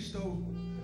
estou.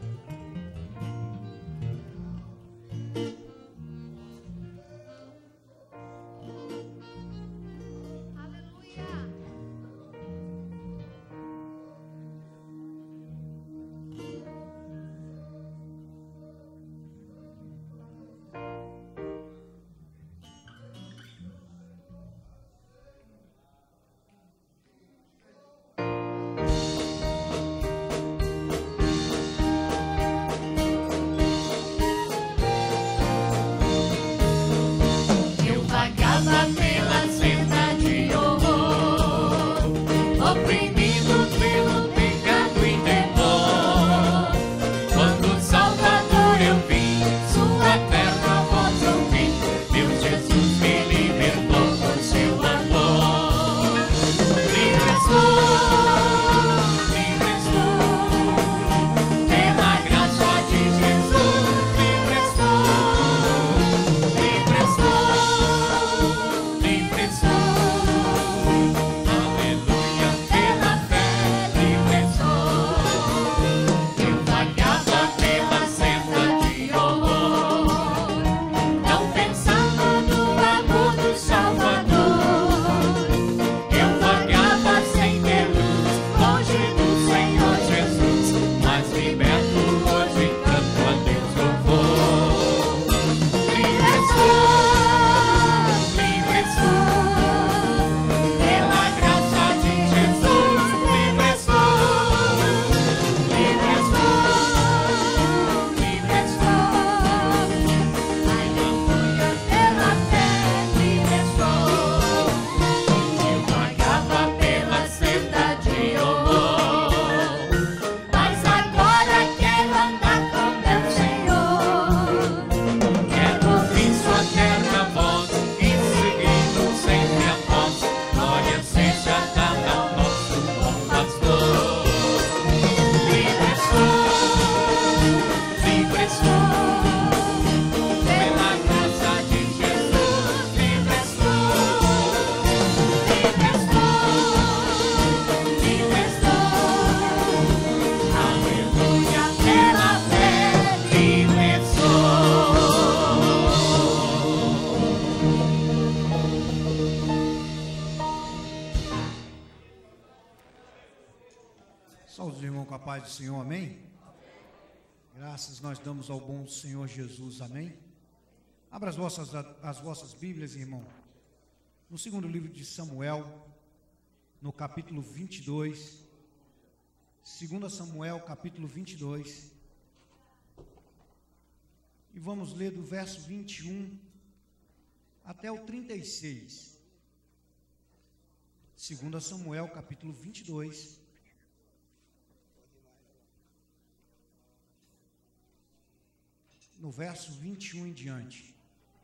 Saúde, irmão, com a paz do Senhor, amém? Graças nós damos ao bom Senhor Jesus, amém? Abra as vossas Bíblias, irmão, no segundo livro de Samuel, no capítulo 22, 2 Samuel, capítulo 22, e vamos ler do verso 21 até o 36. 2 Samuel, capítulo 22, no verso 21 em diante.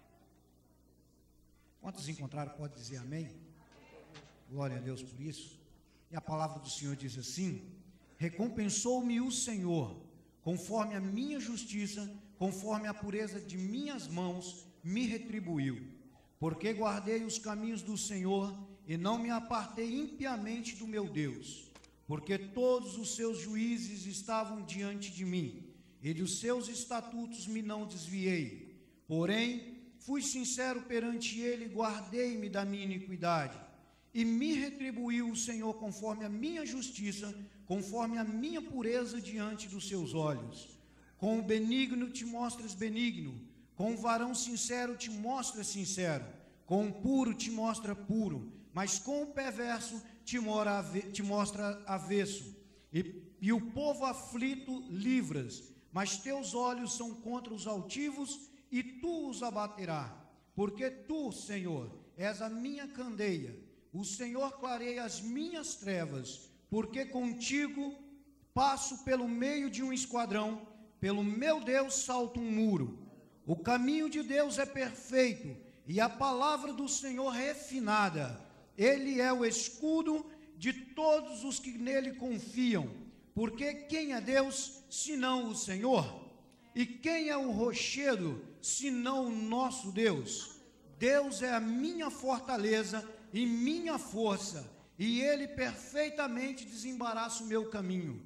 Quantos encontraram, pode dizer amém? Glória a Deus por isso. E a palavra do Senhor diz assim: recompensou-me o Senhor, conforme a minha justiça, conforme a pureza de minhas mãos, me retribuiu. Porque guardei os caminhos do Senhor, e não me apartei impiamente do meu Deus. Porque todos os seus juízes estavam diante de mim, e dos seus estatutos me não desviei. Porém, fui sincero perante ele, guardei-me da minha iniquidade. E me retribuiu o Senhor conforme a minha justiça, conforme a minha pureza diante dos seus olhos. Com o benigno te mostras benigno, com o varão sincero te mostras sincero, com o puro te mostra puro, mas com o perverso te mostra avesso. E o povo aflito livras, mas teus olhos são contra os altivos, e tu os abaterás. Porque tu, Senhor, és a minha candeia, o Senhor clareia as minhas trevas, porque contigo passo pelo meio de um esquadrão, pelo meu Deus salto um muro. O caminho de Deus é perfeito, e a palavra do Senhor refinada. Ele é o escudo de todos os que nele confiam. Porque quem é Deus, senão o Senhor? E quem é o rochedo, senão o nosso Deus? Deus é a minha fortaleza e minha força, e ele perfeitamente desembaraça o meu caminho.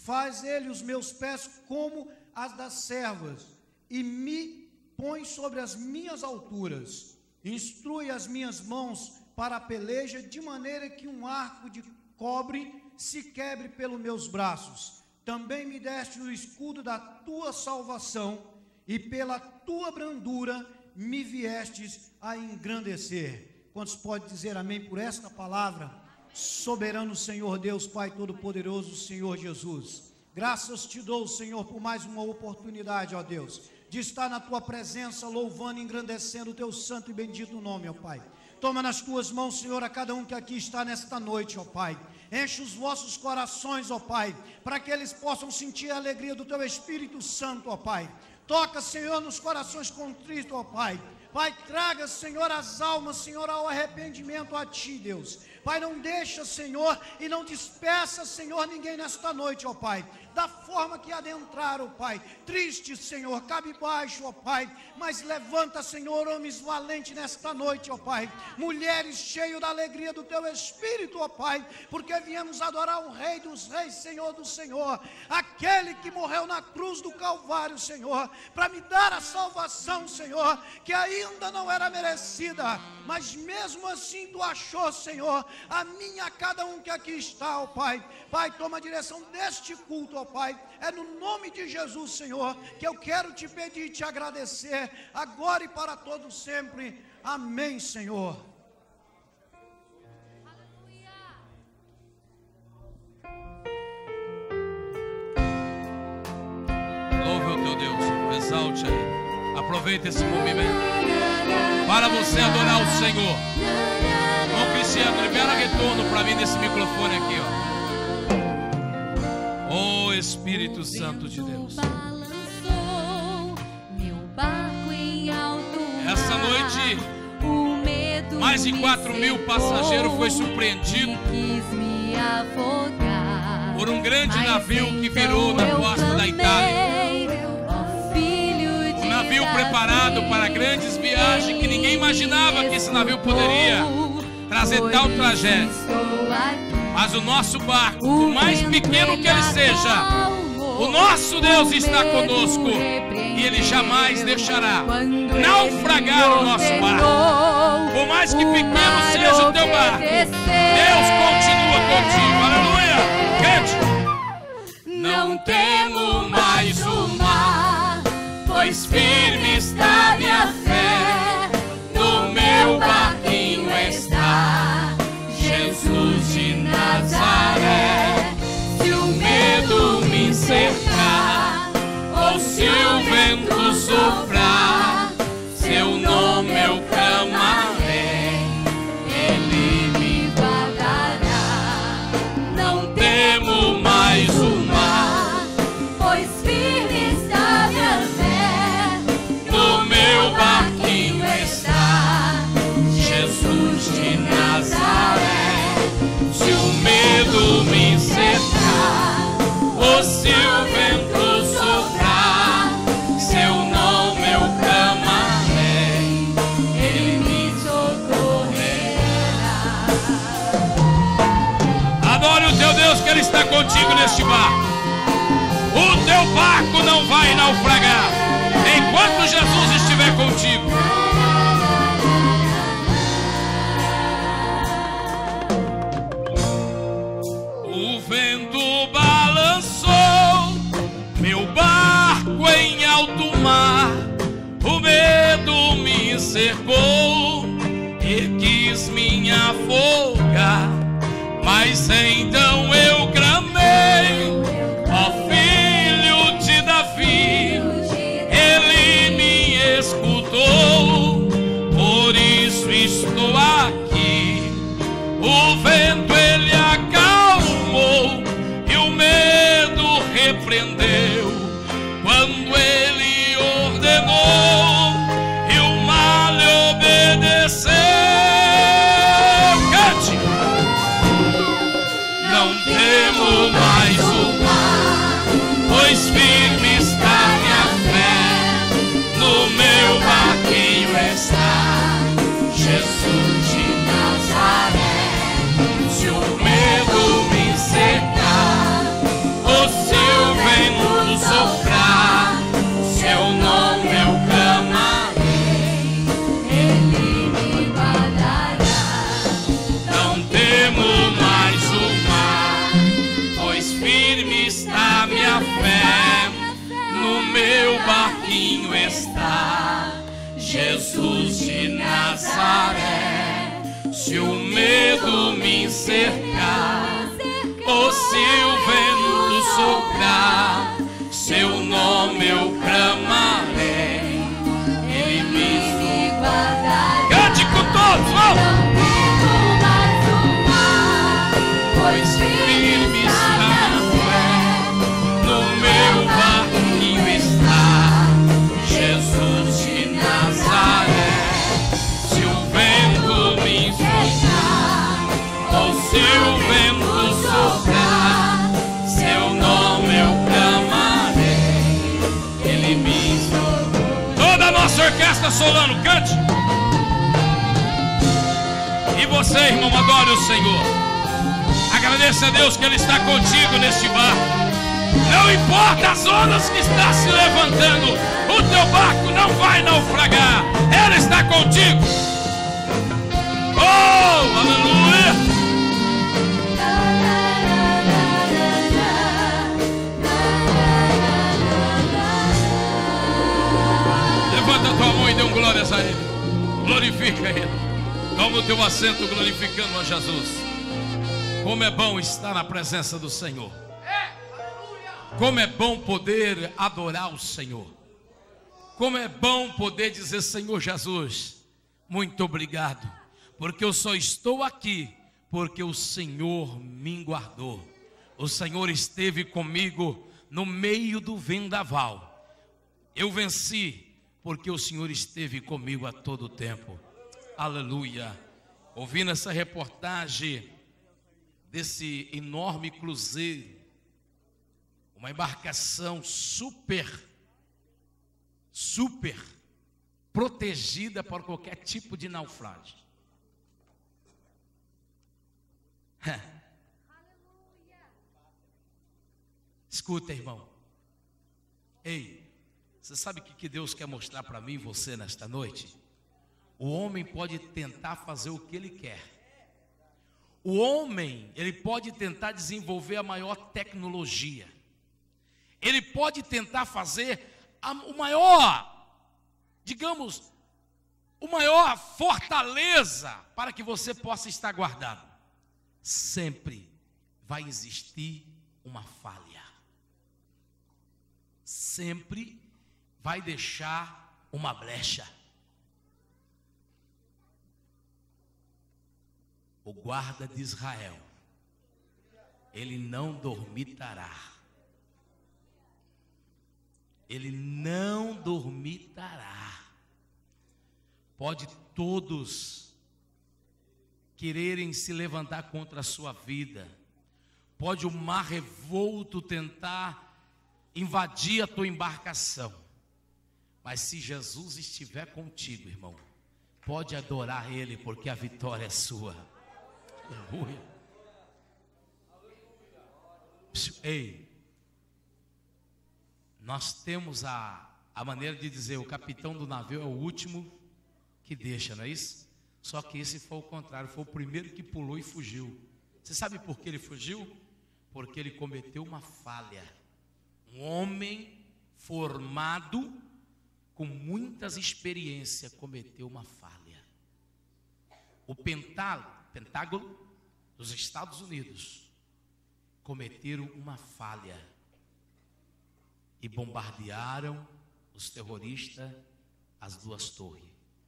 Faz ele os meus pés como as das servas, e me põe sobre as minhas alturas. Instrui as minhas mãos para a peleja, de maneira que um arco de cobre se quebre pelos meus braços. Também me deste o escudo da tua salvação, e pela tua brandura me viestes a engrandecer. Quantos podem dizer amém por esta palavra? Soberano Senhor Deus, Pai Todo-Poderoso, Senhor Jesus, graças te dou, Senhor, por mais uma oportunidade, ó Deus, de estar na tua presença, louvando e engrandecendo o teu santo e bendito nome, ó Pai. Toma nas tuas mãos, Senhor, a cada um que aqui está nesta noite, ó Pai. Enche os vossos corações, ó Pai, para que eles possam sentir a alegria do teu Espírito Santo, ó Pai. Toca, Senhor, nos corações contritos, ó Pai. Pai, traga, Senhor, as almas, Senhor, ao arrependimento a Ti, Deus. Pai, não deixa, Senhor, e não despeça, Senhor, ninguém nesta noite, ó Pai. Da forma que adentraram, Pai. Triste, Senhor, cabisbaixo, ó Pai. Mas levanta, Senhor, homens valentes nesta noite, ó Pai. Mulheres cheios da alegria do Teu Espírito, ó Pai. Porque viemos adorar o Rei dos Reis, Senhor do Senhor. Aquele que morreu na cruz do Calvário, Senhor. Para me dar a salvação, Senhor, que ainda não era merecida. Mas mesmo assim Tu achou, Senhor, a mim, a cada um que aqui está, ó Pai. Pai, toma a direção deste culto, ó Pai, é no nome de Jesus, Senhor, que eu quero te pedir e te agradecer, agora e para todo sempre, amém, Senhor. Louve o teu Deus, exalte aí, aproveita esse movimento, para você adorar o Senhor. Ô Cristiano, libera retorno para mim nesse microfone aqui, ó. Oh Espírito Santo de Deus, essa noite mais de 4.000 passageiros foi surpreendido por um grande navio que virou na costa da Itália. Um navio preparado para grandes viagens, que ninguém imaginava que esse navio poderia trazer tal tragédia. Mas o nosso barco, por mais pequeno que ele seja, o nosso Deus está conosco, e Ele jamais deixará naufragar o nosso barco. Por mais que pequeno seja o teu barco, Deus continua contigo. Aleluia! Cante. Não temo mais o mar, pois firme está minha fé. No meu barquinho está Jesus de Nazaré. Se o medo me cercar, ou se o vento soprar, seu nome eu clamarei, Ele me guardará. Não temo mais o mar, pois firme está minha fé. No meu barquinho está Jesus de Nazaré. Se o medo me cercar, ou se o vento soprar, seu nome eu clamarei, Ele me socorrerá. Adore o teu Deus, que Ele está contigo neste barco. O teu barco não vai naufragar enquanto Jesus estiver contigo. O vento balançou meu barco em alto mar, o medo me cercou e quis me afogar, mas então eu clamei, ó filho de Davi, Ele me escutou, por isso estou aqui. O vento ele acalmou e o medo repreendeu quando Ele ordenou e o mar lhe obedeceu. Cante! Não temo mais o mar, pois firme está minha fé. No meu barquinho está Jesus de Nazaré. Se o medo me cercar, ou se meu barquinho está Jesus de Nazaré. Se o medo me cercar, ou se o vento soprar, seu nome eu clamarei, ele me guardará. Cante com todos, vamos! Não temo mais o mar, pois firme está na fé. No meu barquinho está Jesus de Nazaré. Se o vento me soprar, ou se o vento soprar, seu nome eu clamarei, ele me socorrerá. Toda a nossa orquestra solano, cante. E você, irmão, adore o Senhor. Agradeça a Deus que Ele está contigo neste barco. Não importa as ondas que está se levantando, o teu barco não vai naufragar. Ele está contigo. Oh, aleluia! Levanta a tua mão e dê um glórias a Ele. Glorifica Ele. Toma o teu assento glorificando a Jesus. Como é bom estar na presença do Senhor. Como é bom poder adorar o Senhor. Como é bom poder dizer: Senhor Jesus, muito obrigado, porque eu só estou aqui porque o Senhor me guardou. O Senhor esteve comigo no meio do vendaval. Eu venci porque o Senhor esteve comigo a todo tempo. Aleluia. Ouvindo essa reportagem desse enorme cruzeiro, uma embarcação super protegida por qualquer tipo de naufrágio. Escuta, irmão. Ei, você sabe o que Deus quer mostrar para mim e você nesta noite? O homem pode tentar fazer o que ele quer. O homem, ele pode tentar desenvolver a maior tecnologia. Ele pode tentar fazer o maior, digamos, o maior fortaleza para que você possa estar guardado. Sempre vai existir uma falha. Sempre vai deixar uma brecha. O guarda de Israel, ele não dormitará. Ele não dormitará. Pode todos quererem se levantar contra a sua vida. Pode o mar revolto tentar invadir a tua embarcação. Mas se Jesus estiver contigo, irmão, pode adorar Ele, porque a vitória é sua. Aleluia. Ei, nós temos a maneira de dizer: o capitão do navio é o último que deixa, não é isso? Só que esse foi o contrário, foi o primeiro que pulou e fugiu. Você sabe por que ele fugiu? Porque ele cometeu uma falha. Um homem formado com muitas experiências cometeu uma falha. O Pentágono dos Estados Unidos cometeram uma falha e bombardearam os terroristas as duas torres.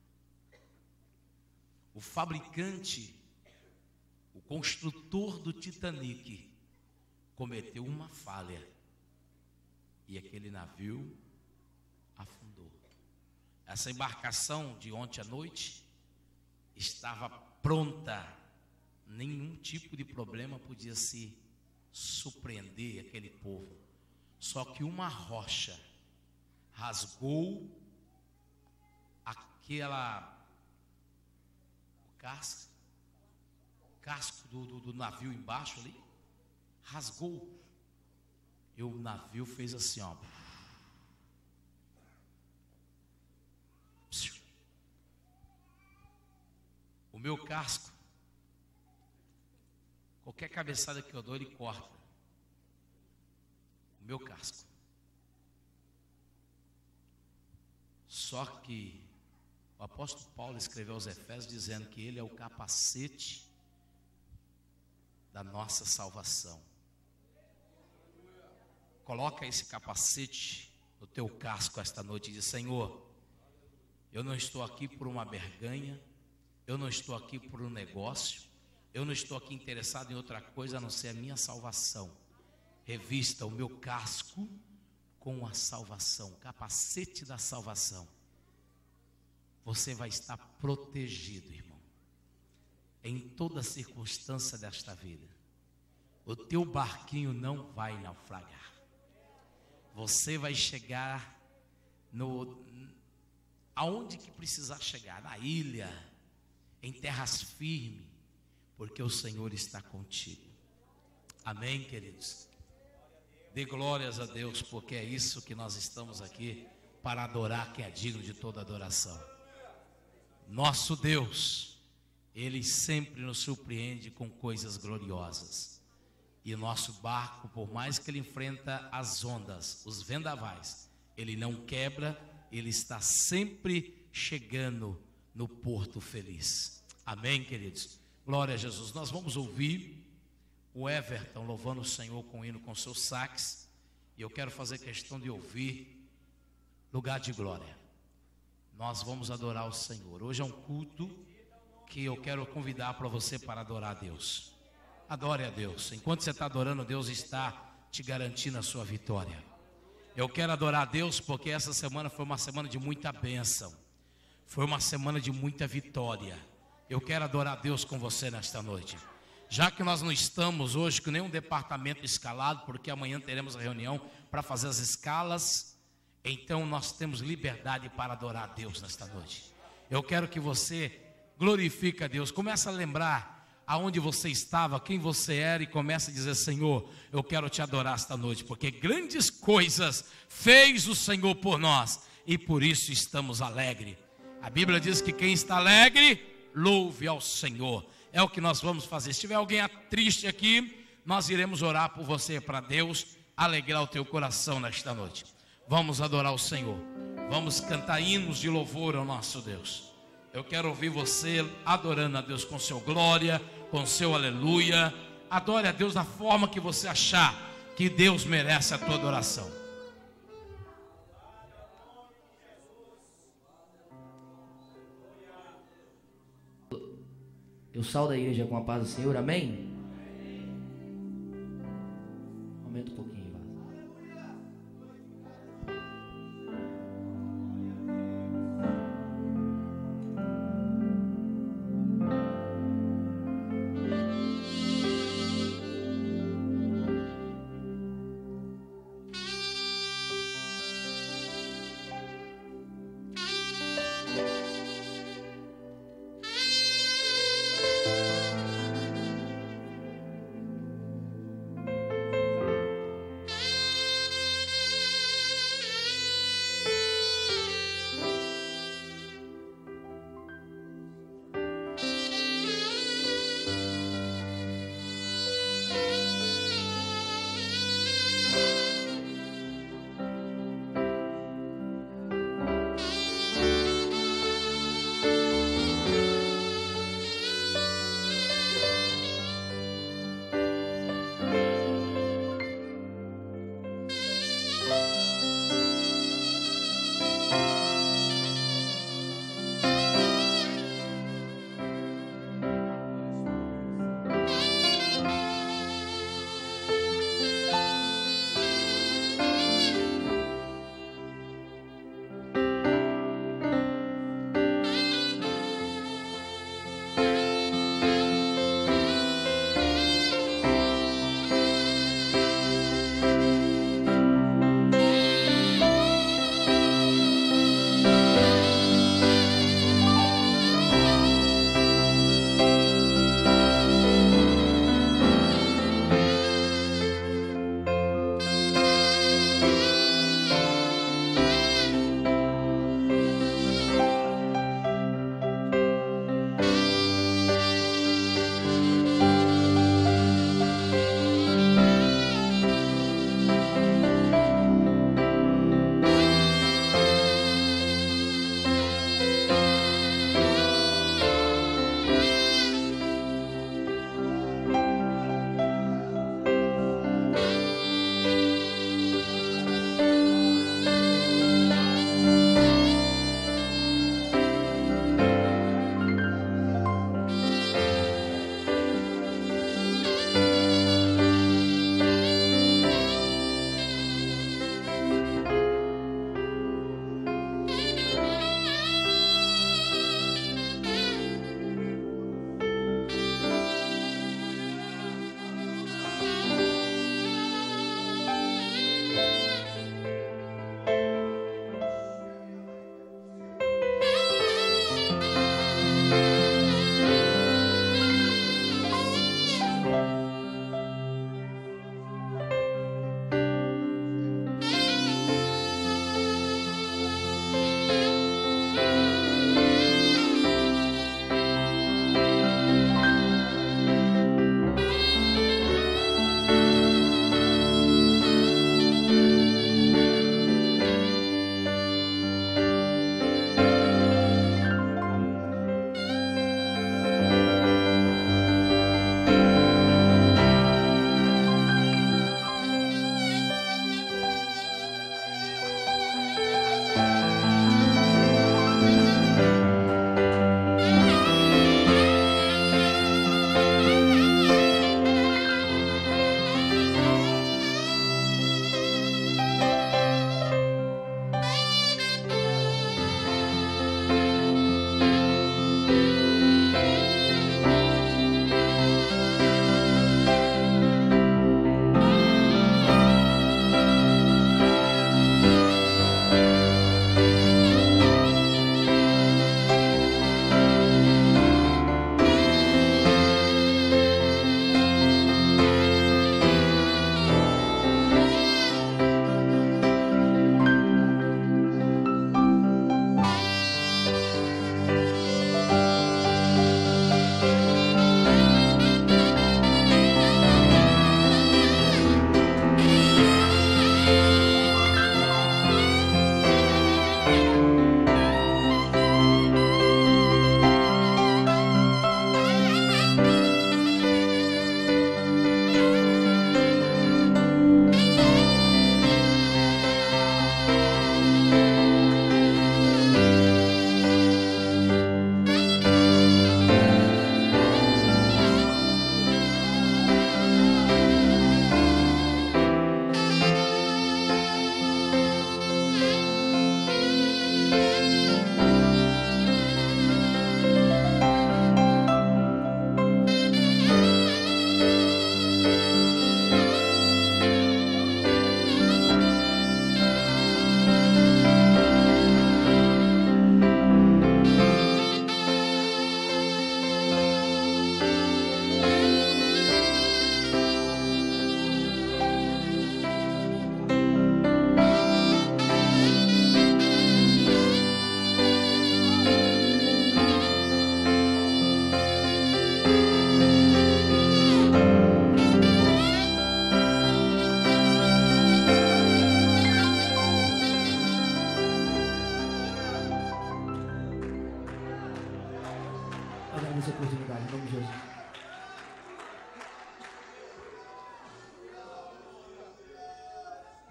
O fabricante, o construtor do Titanic cometeu uma falha e aquele navio afundou. Essa embarcação de ontem à noite estava pronta. Nenhum tipo de problema podia se surpreender aquele povo. Só que uma rocha rasgou aquela casco do navio embaixo ali. Rasgou. E o navio fez assim, ó. O meu casco, qualquer cabeçada que eu dou, ele corta. O meu casco. Só que o apóstolo Paulo escreveu aos Efésios dizendo que ele é o capacete da nossa salvação. Coloca esse capacete no teu casco esta noite e diz: Senhor, eu não estou aqui por uma barganha, eu não estou aqui por um negócio, eu não estou aqui interessado em outra coisa a não ser a minha salvação. Revista o meu casco com a salvação, capacete da salvação. Você vai estar protegido, irmão, em toda circunstância desta vida. O teu barquinho não vai naufragar. Você vai chegar aonde que precisar chegar, na ilha, em terras firmes, porque o Senhor está contigo. Amém, queridos? Dê glórias a Deus, porque é isso que nós estamos aqui para adorar, que é digno de toda adoração. Nosso Deus, Ele sempre nos surpreende com coisas gloriosas. E o nosso barco, por mais que ele enfrenta as ondas, os vendavais, ele não quebra, ele está sempre chegando no porto feliz. Amém, queridos? Glória a Jesus. Nós vamos ouvir o Everton louvando o Senhor com o hino, com seu sax. E eu quero fazer questão de ouvir Lugar de Glória. Nós vamos adorar o Senhor. Hoje é um culto que eu quero convidar para você para adorar a Deus. Adore a Deus. Enquanto você está adorando, Deus está te garantindo a sua vitória. Eu quero adorar a Deus porque essa semana foi uma semana de muita bênção. Foi uma semana de muita vitória. Eu quero adorar a Deus com você nesta noite. Já que nós não estamos hoje com nenhum departamento escalado, porque amanhã teremos a reunião para fazer as escalas, então nós temos liberdade para adorar a Deus nesta noite. Eu quero que você glorifique a Deus. Começa a lembrar aonde você estava, quem você era, e começa a dizer: Senhor, eu quero te adorar esta noite, porque grandes coisas fez o Senhor por nós, e por isso estamos alegres. A Bíblia diz que quem está alegre, louve ao Senhor. É o que nós vamos fazer. Se tiver alguém triste aqui, nós iremos orar por você, para Deus alegrar o teu coração nesta noite. Vamos adorar o Senhor, vamos cantar hinos de louvor ao nosso Deus. Eu quero ouvir você adorando a Deus com seu glória, com seu aleluia. Adore a Deus da forma que você achar que Deus merece a tua adoração. Eu saúdo a igreja com a paz do Senhor, amém? Aumenta um pouquinho.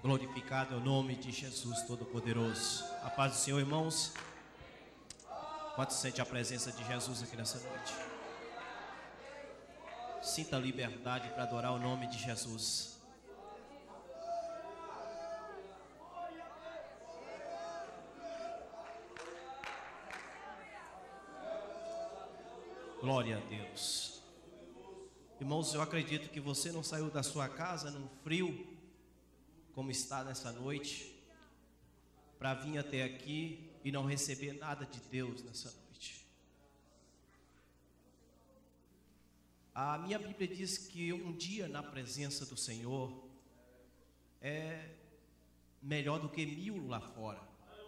Glorificado é o nome de Jesus Todo-Poderoso. A paz do Senhor, irmãos. Quanto sente a presença de Jesus aqui nessa noite? Sinta a liberdade para adorar o nome de Jesus. Glória a Deus. Irmãos, eu acredito que você não saiu da sua casa no frio, como está nessa noite, para vir até aqui e não receber nada de Deus nessa noite. A minha Bíblia diz que um dia na presença do Senhor é melhor do que 1000 lá fora.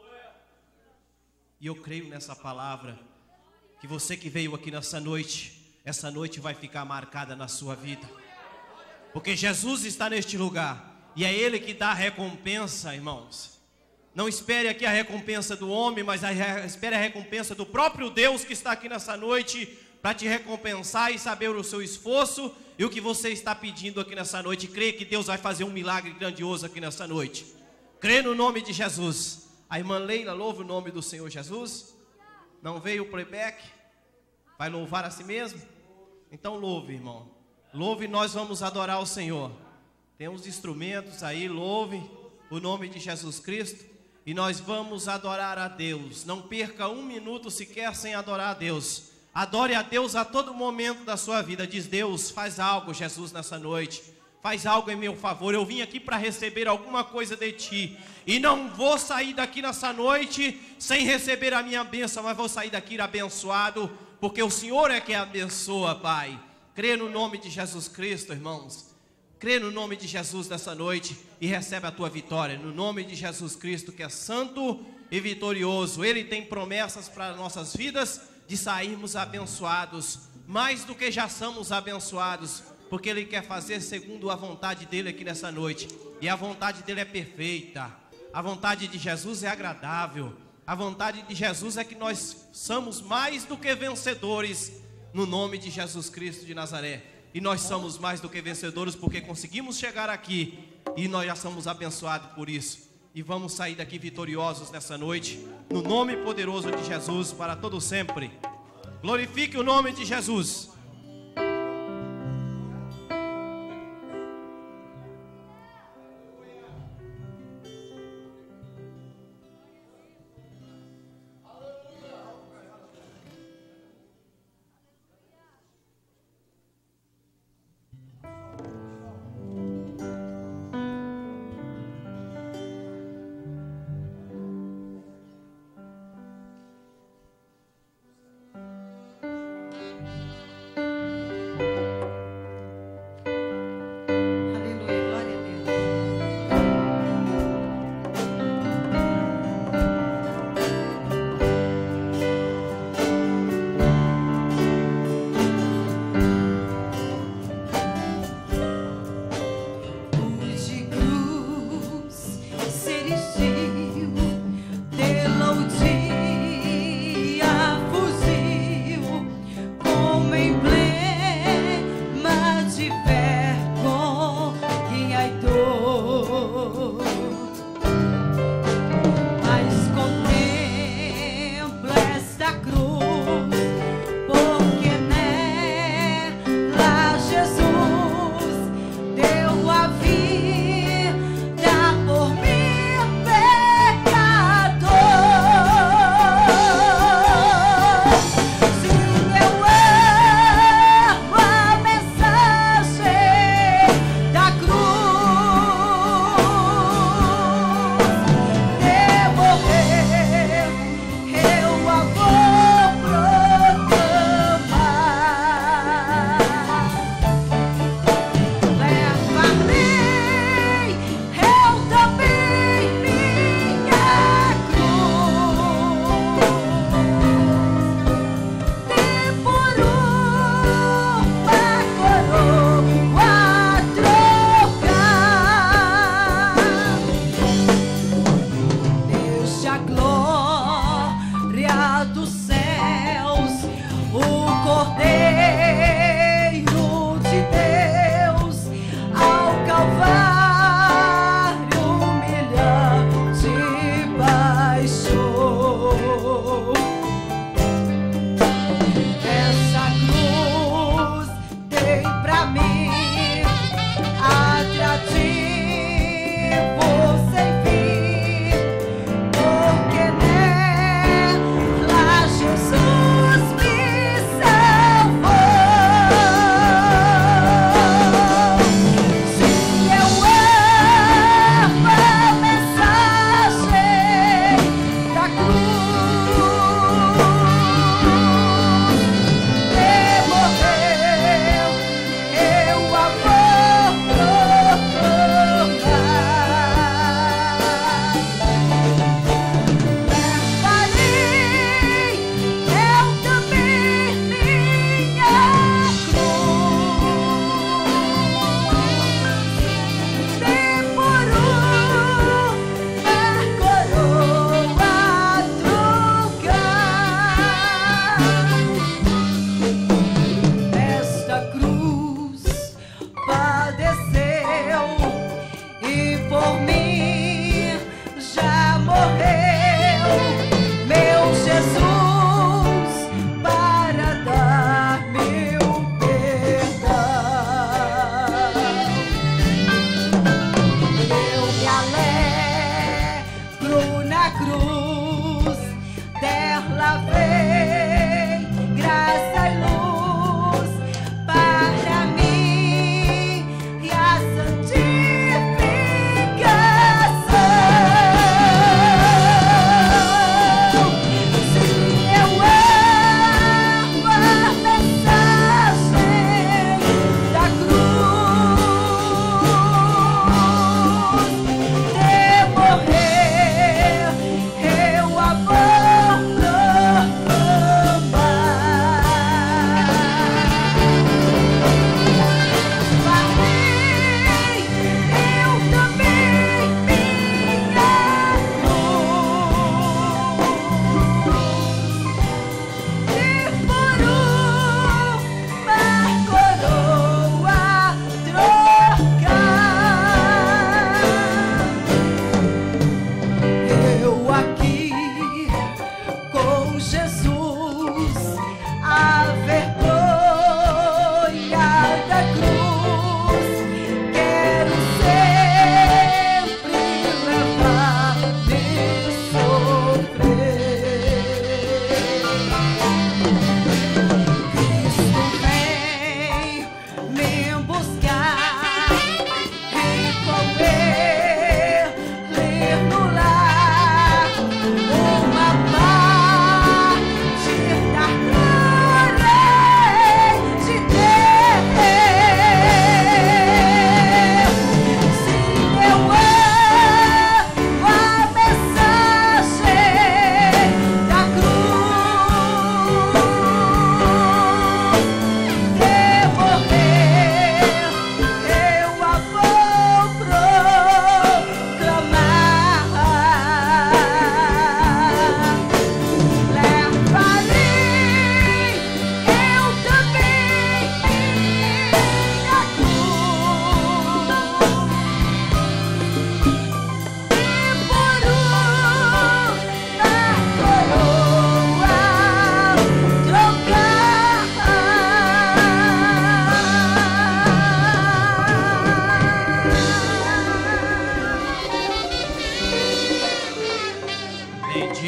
E eu creio nessa palavra, que você que veio aqui nessa noite, essa noite vai ficar marcada na sua vida. Porque Jesus está neste lugar e é Ele que dá a recompensa, irmãos. Não espere aqui a recompensa do homem, mas espere a recompensa do próprio Deus que está aqui nessa noite para te recompensar e saber o seu esforço e o que você está pedindo aqui nessa noite. Crê que Deus vai fazer um milagre grandioso aqui nessa noite. Crê no nome de Jesus. A irmã Leila louva o nome do Senhor Jesus. Não veio o playback? Vai louvar a si mesmo? Então louve, irmão. Louve e nós vamos adorar o Senhor. Tem uns instrumentos aí, louve o nome de Jesus Cristo. E nós vamos adorar a Deus. Não perca um minuto sequer sem adorar a Deus. Adore a Deus a todo momento da sua vida. Diz: Deus, faz algo, Jesus, nessa noite. Faz algo em meu favor. Eu vim aqui para receber alguma coisa de Ti. E não vou sair daqui nessa noite sem receber a minha bênção, mas vou sair daqui abençoado, porque o Senhor é que abençoa, Pai. Crê no nome de Jesus Cristo, irmãos. Crê no nome de Jesus nessa noite e recebe a tua vitória. No nome de Jesus Cristo, que é santo e vitorioso. Ele tem promessas para nossas vidas de sairmos abençoados, mais do que já somos abençoados, porque Ele quer fazer segundo a vontade dEle aqui nessa noite. E a vontade dEle é perfeita. A vontade de Jesus é agradável. A vontade de Jesus é que nós somos mais do que vencedores no nome de Jesus Cristo de Nazaré. E nós somos mais do que vencedores porque conseguimos chegar aqui e nós já somos abençoados por isso. E vamos sair daqui vitoriosos nessa noite, no nome poderoso de Jesus, para todo sempre. Glorifique o nome de Jesus.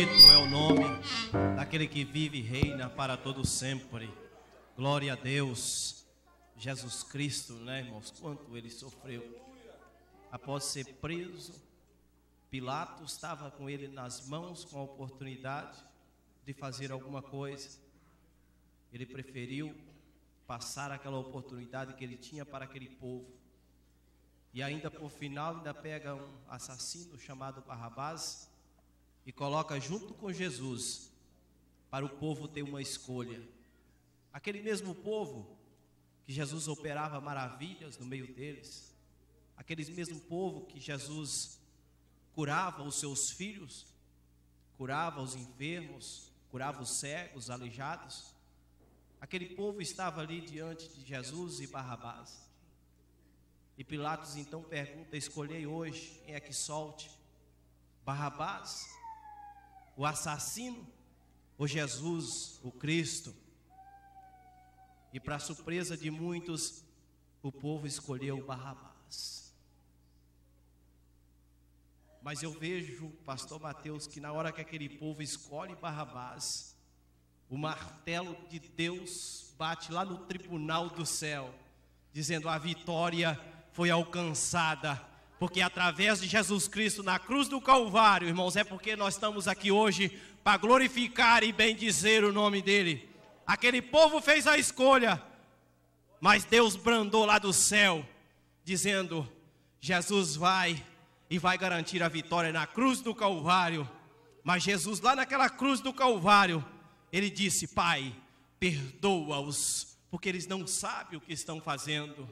Bendito é o nome daquele que vive e reina para todo sempre. Glória a Deus. Jesus Cristo, né, irmãos? Quanto ele sofreu. Após ser preso, Pilatos estava com ele nas mãos com a oportunidade de fazer alguma coisa. Ele preferiu passar aquela oportunidade que ele tinha para aquele povo. E ainda por final, ainda pega um assassino chamado Barrabás e coloca junto com Jesus para o povo ter uma escolha. Aquele mesmo povo que Jesus operava maravilhas no meio deles, aquele mesmo povo que Jesus curava os seus filhos, curava os enfermos, curava os cegos, aleijados. Aquele povo estava ali diante de Jesus e Barrabás. E Pilatos então pergunta: escolhei hoje quem é que solte, Barrabás, o assassino, ou Jesus, o Cristo? E para surpresa de muitos, o povo escolheu Barrabás. Mas eu vejo, pastor Mateus, que na hora que aquele povo escolhe Barrabás, o martelo de Deus bate lá no tribunal do céu, dizendo: a vitória foi alcançada, porque através de Jesus Cristo na cruz do Calvário, irmãos, é porque nós estamos aqui hoje para glorificar e bendizer o nome dele. Aquele povo fez a escolha, mas Deus brandou lá do céu, dizendo: Jesus vai e vai garantir a vitória na cruz do Calvário. Mas Jesus lá naquela cruz do Calvário, ele disse: Pai, perdoa-os, porque eles não sabem o que estão fazendo.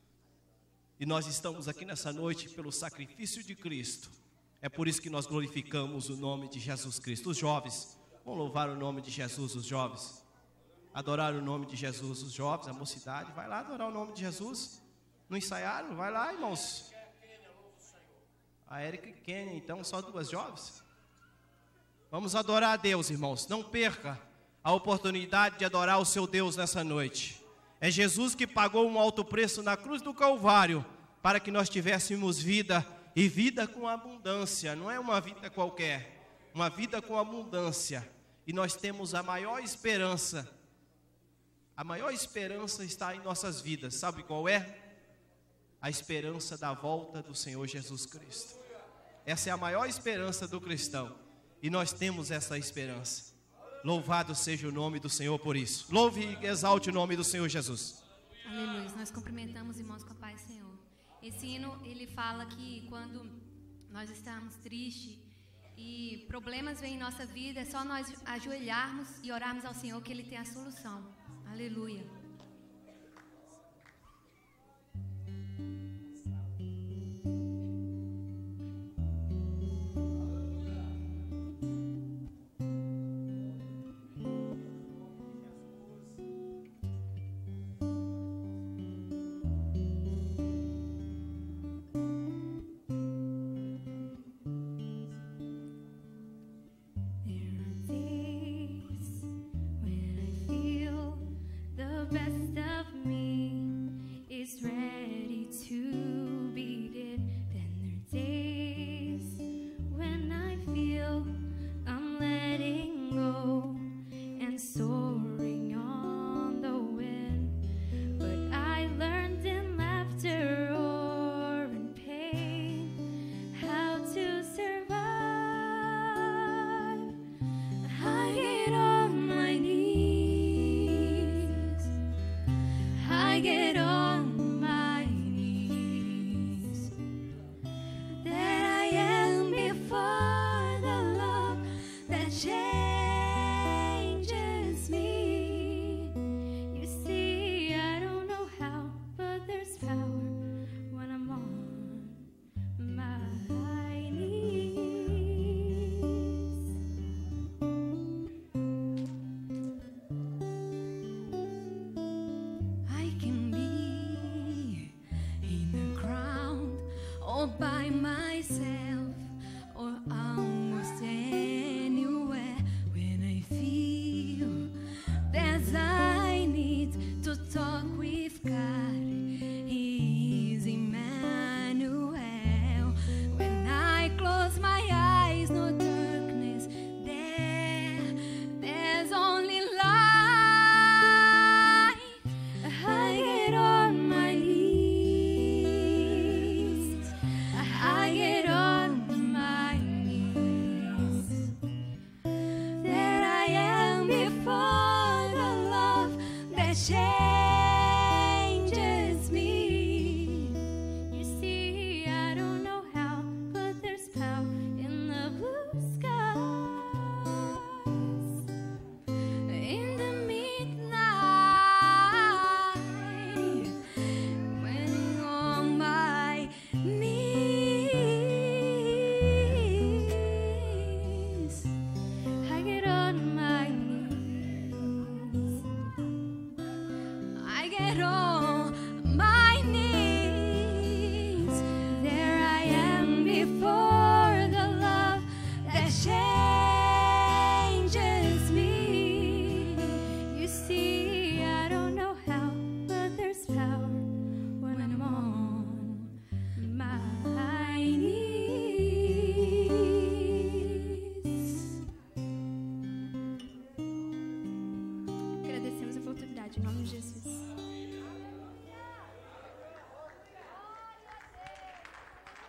E nós estamos aqui nessa noite pelo sacrifício de Cristo. É por isso que nós glorificamos o nome de Jesus Cristo. Os jovens vão louvar o nome de Jesus, os jovens. Adorar o nome de Jesus, os jovens, a mocidade. Vai lá adorar o nome de Jesus. Não ensaiaram? Vai lá, irmãos. A Érica e Kênia, então, só duas jovens. Vamos adorar a Deus, irmãos. Não perca a oportunidade de adorar o seu Deus nessa noite. É Jesus que pagou um alto preço na cruz do Calvário para que nós tivéssemos vida, e vida com abundância. Não é uma vida qualquer, uma vida com abundância. E nós temos a maior esperança. A maior esperança está em nossas vidas. Sabe qual é? A esperança da volta do Senhor Jesus Cristo. Essa é a maior esperança do cristão. E nós temos essa esperança. Louvado seja o nome do Senhor por isso. Louve e exalte o nome do Senhor Jesus. Aleluia. Nós cumprimentamos irmãos com a paz do Senhor. Esse hino, ele fala que quando nós estamos tristes e problemas vêm em nossa vida, é só nós ajoelharmos e orarmos ao Senhor que Ele tem a solução. Aleluia. The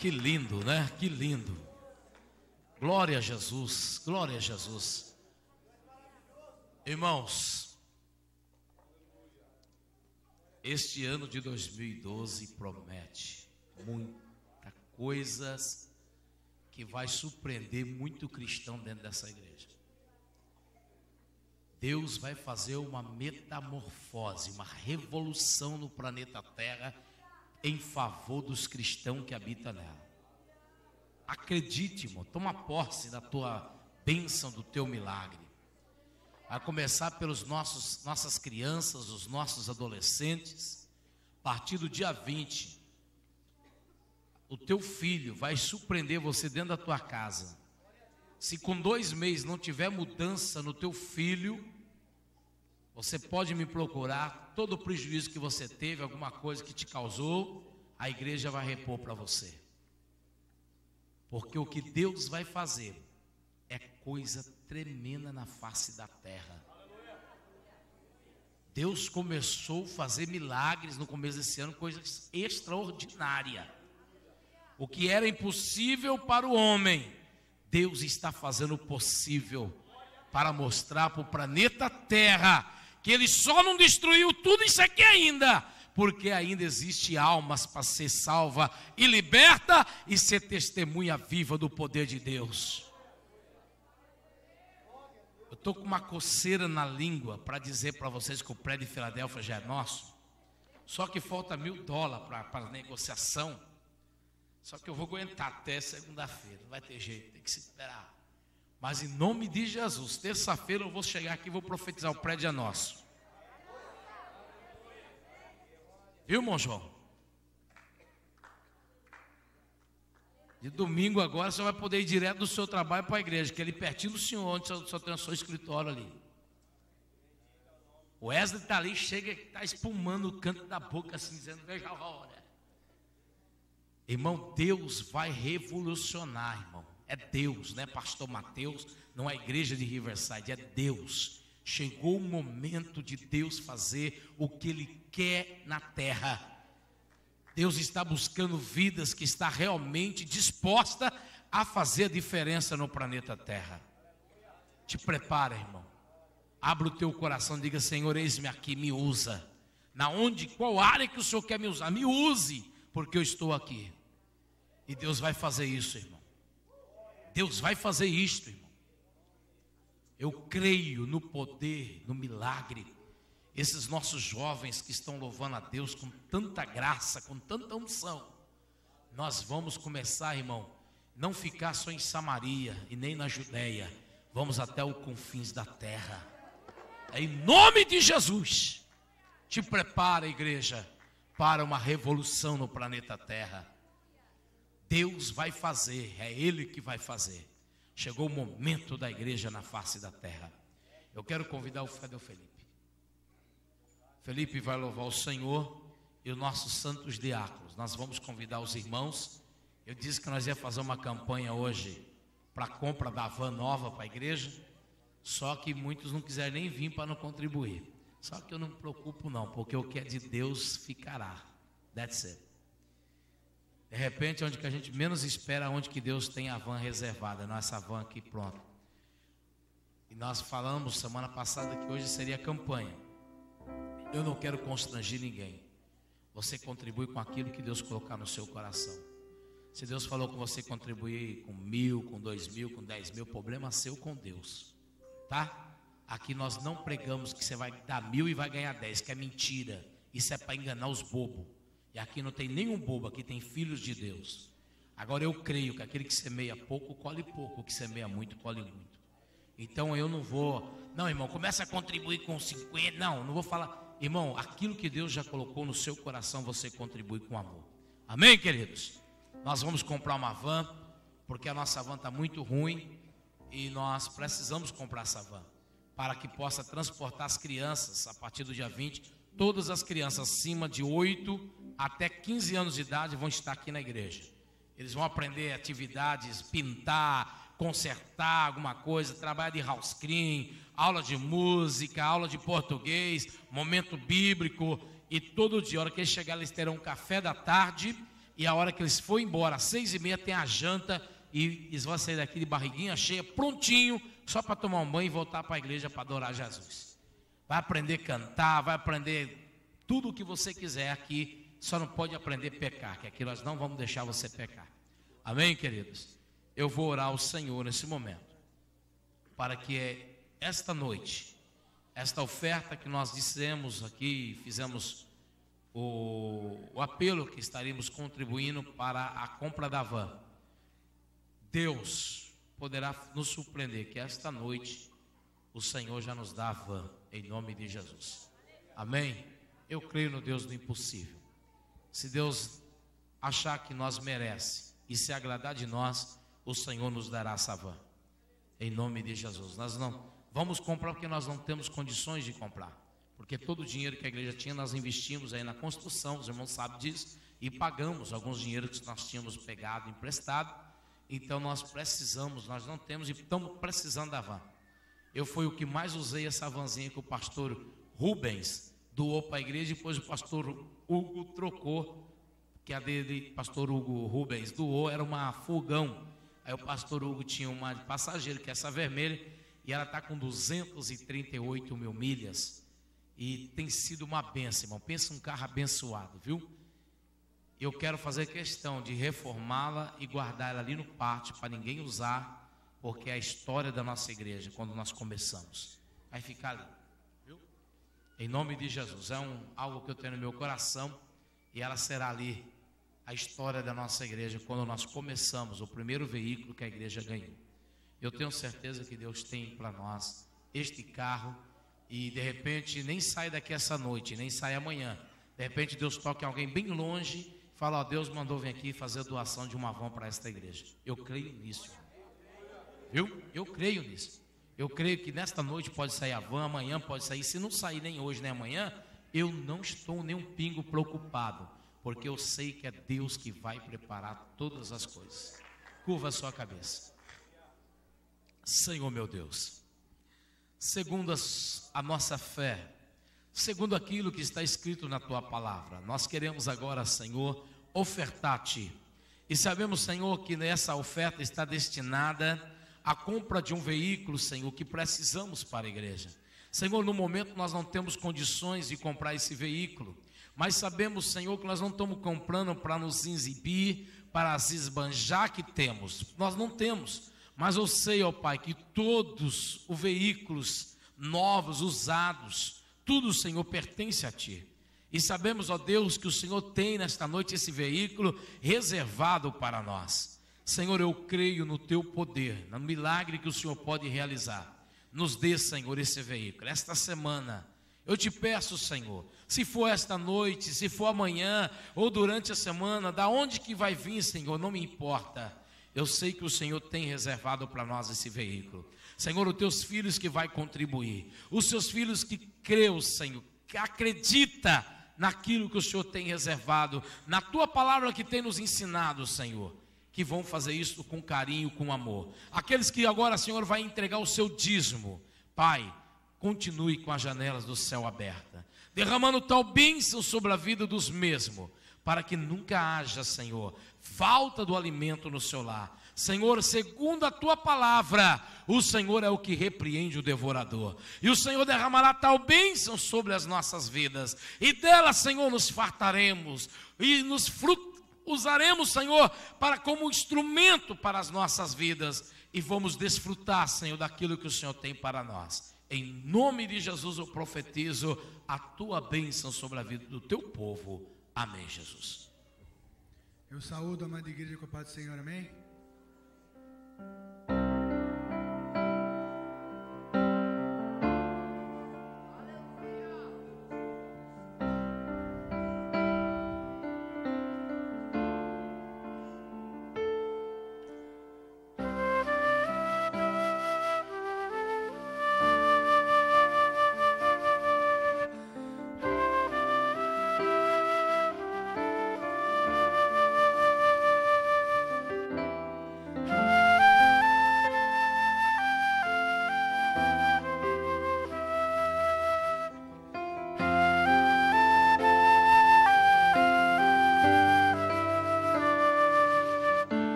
Que lindo, né? Que lindo. Glória a Jesus, glória a Jesus. Irmãos, este ano de 2012 promete muitas coisas que vai surpreender muito cristão dentro dessa igreja. Deus vai fazer uma metamorfose, uma revolução no planeta Terra em favor dos cristãos que habitam nela. Acredite, irmão, toma posse da tua bênção, do teu milagre. A começar pelos nossas crianças, os nossos adolescentes. A partir do dia 20, o teu filho vai surpreender você dentro da tua casa. Se com 2 meses não tiver mudança no teu filho, você pode me procurar. Todo o prejuízo que você teve, alguma coisa que te causou, a igreja vai repor para você. Porque o que Deus vai fazer é coisa tremenda na face da terra. Deus começou a fazer milagres no começo desse ano, coisas extraordinárias. O que era impossível para o homem, Deus está fazendo o possível para mostrar para o planeta Terra que Ele só não destruiu tudo isso aqui ainda, porque ainda existe almas para ser salva e liberta e ser testemunha viva do poder de Deus. Eu estou com uma coceira na língua para dizer para vocês que o prédio de Filadélfia já é nosso, só que falta $1.000 para a negociação, só que eu vou aguentar até segunda-feira, não vai ter jeito, tem que se esperar. Mas em nome de Jesus, terça-feira eu vou chegar aqui e vou profetizar, o prédio é nosso. Viu, irmão João? De domingo agora você vai poder ir direto do seu trabalho para a igreja, que é ali pertinho do senhor, onde o senhor tem o seu escritório ali. O Wesley está ali, chega, está espumando o canto da boca assim, dizendo, veja a hora. Irmão, Deus vai revolucionar, irmão. É Deus, não é pastor Mateus, não é a igreja de Riverside, é Deus. Chegou o momento de Deus fazer o que Ele quer na terra. Deus está buscando vidas que está realmente disposta a fazer a diferença no planeta Terra. Te prepara, irmão. Abra o teu coração, diga, Senhor, eis-me aqui, me usa. Qual área que o Senhor quer me usar? Me use, porque eu estou aqui. E Deus vai fazer isso, irmão. Deus vai fazer isto, irmão. Eu creio no poder, no milagre. Esses nossos jovens que estão louvando a Deus com tanta graça, com tanta unção. Nós vamos começar, irmão, não ficar só em Samaria e nem na Judeia. Vamos até os confins da terra. Em nome de Jesus. Te prepara, igreja, para uma revolução no planeta Terra. Deus vai fazer, é Ele que vai fazer. Chegou o momento da igreja na face da terra. Eu quero convidar o Felipe. Felipe vai louvar o Senhor e os nossos santos diáconos. Nós vamos convidar os irmãos. Eu disse que nós ia fazer uma campanha hoje para a compra da van nova para a igreja. Só que muitos não quiserem nem vir para não contribuir. Só que eu não me preocupo não, porque o que é de Deus ficará. That's it. De repente, onde que a gente menos espera, onde que Deus tem a van reservada, nossa van aqui pronta. E nós falamos semana passada que hoje seria campanha. Eu não quero constranger ninguém. Você contribui com aquilo que Deus colocar no seu coração. Se Deus falou com você contribuir com 1.000, com 2.000, com 10.000, problema seu com Deus, tá? Aqui nós não pregamos que você vai dar 1.000 e vai ganhar 10, que é mentira. Isso é para enganar os bobos. E aqui não tem nenhum bobo, aqui tem filhos de Deus. Agora eu creio que aquele que semeia pouco, colhe pouco. O que semeia muito, colhe muito. Então eu não vou, não, irmão, começa a contribuir com 50, não vou falar. Irmão, aquilo que Deus já colocou no seu coração, você contribui com amor. Amém, queridos? Nós vamos comprar uma van, porque a nossa van está muito ruim. E nós precisamos comprar essa van, para que possa transportar as crianças, a partir do dia 20, todas as crianças acima de 8 até 15 anos de idade vão estar aqui na igreja. Eles vão aprender atividades, pintar, consertar alguma coisa, trabalho de house clean, aula de música, aula de português, momento bíblico. E todo dia, a hora que eles chegarem, eles terão um café da tarde, e a hora que eles foram embora, às 6h30 tem a janta, e eles vão sair daqui de barriguinha cheia, prontinho, só para tomar um banho e voltar para a igreja para adorar Jesus. Vai aprender a cantar, vai aprender tudo o que você quiser aqui, só não pode aprender a pecar, que aqui nós não vamos deixar você pecar. Amém, queridos? Eu vou orar ao Senhor nesse momento, para que esta noite, esta oferta que nós dissemos aqui, fizemos o apelo que estaríamos contribuindo para a compra da van, Deus poderá nos surpreender, que esta noite o Senhor já nos dá a van, em nome de Jesus. Amém? Eu creio no Deus do impossível. Se Deus achar que nós merece e se agradar de nós, o Senhor nos dará essa van, em nome de Jesus. Nós não vamos comprar porque nós não temos condições de comprar, porque todo o dinheiro que a igreja tinha nós investimos aí na construção, os irmãos sabem disso, e pagamos alguns dinheiros que nós tínhamos pegado, emprestado. Então nós precisamos, nós não temos e estamos precisando da van. Eu fui o que mais usei essa vanzinha que o pastor Rubens doou para a igreja, e depois o pastor Hugo trocou, que a dele, pastor Hugo Rubens doou, era uma fogão. Aí o pastor Hugo tinha uma de passageiro, que é essa vermelha, e ela está com 238 mil milhas, e tem sido uma bênção, irmão. Pensa um carro abençoado, viu? Eu quero fazer questão de reformá-la e guardar ela ali no pátio, para ninguém usar, porque é a história da nossa igreja, quando nós começamos. Vai ficar ali, viu? Em nome de Jesus, é algo que eu tenho no meu coração, e ela será ali, a história da nossa igreja, quando nós começamos, o primeiro veículo que a igreja ganhou. Eu tenho certeza que Deus tem para nós este carro, e de repente nem sai daqui essa noite, nem sai amanhã. De repente Deus toca em alguém bem longe, fala, ó, Deus mandou vir aqui fazer a doação de uma van para esta igreja. Eu creio nisso, viu? Eu creio nisso. Eu creio que nesta noite pode sair a van, amanhã pode sair. Se não sair nem hoje nem amanhã, eu não estou nem um pingo preocupado, porque eu sei que é Deus que vai preparar todas as coisas. Curva a sua cabeça. Senhor meu Deus, segundo a nossa fé, segundo aquilo que está escrito na Tua palavra, nós queremos agora, Senhor, ofertar a Ti. E sabemos, Senhor, que nessa oferta está destinada a compra de um veículo, Senhor, que precisamos para a igreja. Senhor, no momento nós não temos condições de comprar esse veículo, mas sabemos, Senhor, que nós não estamos comprando para nos exibir, para se esbanjar que temos. Nós não temos. Mas eu sei, ó Pai, que todos os veículos novos, usados, tudo, Senhor, pertence a Ti. E sabemos, ó Deus, que o Senhor tem nesta noite esse veículo reservado para nós. Senhor, eu creio no Teu poder, no milagre que o Senhor pode realizar. Nos dê, Senhor, esse veículo. Esta semana, eu te peço, Senhor, se for esta noite, se for amanhã, ou durante a semana, da onde que vai vir, Senhor, não me importa. Eu sei que o Senhor tem reservado para nós esse veículo. Senhor, os Teus filhos que vai contribuir, os Seus filhos que creu, Senhor, que acredita naquilo que o Senhor tem reservado, na Tua palavra que tem nos ensinado, Senhor, que vão fazer isso com carinho, com amor. Aqueles que agora, Senhor, vai entregar o seu dízimo, Pai, continue com as janelas do céu abertas, derramando tal bênção sobre a vida dos mesmos, para que nunca haja, Senhor, falta do alimento no seu lar. Senhor, segundo a Tua palavra, o Senhor é o que repreende o devorador, e o Senhor derramará tal bênção sobre as nossas vidas, e dela, Senhor, nos fartaremos, e usaremos, Senhor, para como instrumento para as nossas vidas, e vamos desfrutar, Senhor, daquilo que o Senhor tem para nós. Em nome de Jesus eu profetizo a Tua bênção sobre a vida do Teu povo. Amém, Jesus. Eu saúdo a amada igreja com a paz do Senhor, amém?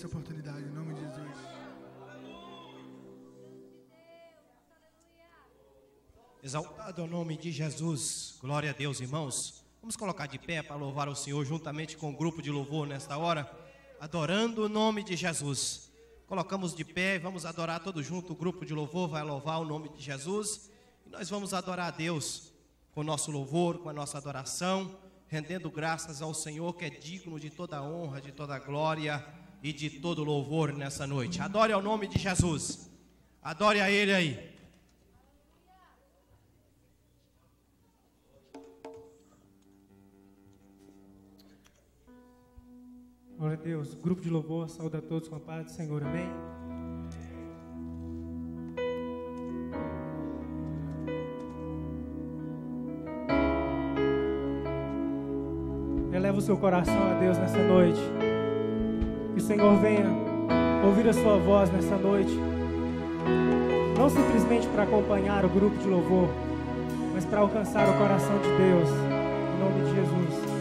essa oportunidade, em nome de Jesus. Exaltado é o nome de Jesus. Glória a Deus, irmãos. Vamos colocar de pé para louvar o Senhor juntamente com o grupo de louvor nesta hora, adorando o nome de Jesus. Colocamos de pé e vamos adorar todos juntos. O grupo de louvor vai louvar o nome de Jesus e nós vamos adorar a Deus com o nosso louvor, com a nossa adoração, rendendo graças ao Senhor que é digno de toda a honra, de toda a glória e de todo louvor nessa noite. Adore ao nome de Jesus. Adore a Ele aí. Glória a Deus. Grupo de louvor, saúde a todos com a paz do Senhor. Amém. Eleva o seu coração a Deus nessa noite. Que o Senhor venha ouvir a sua voz nessa noite. Não simplesmente para acompanhar o grupo de louvor, mas para alcançar o coração de Deus. Em nome de Jesus.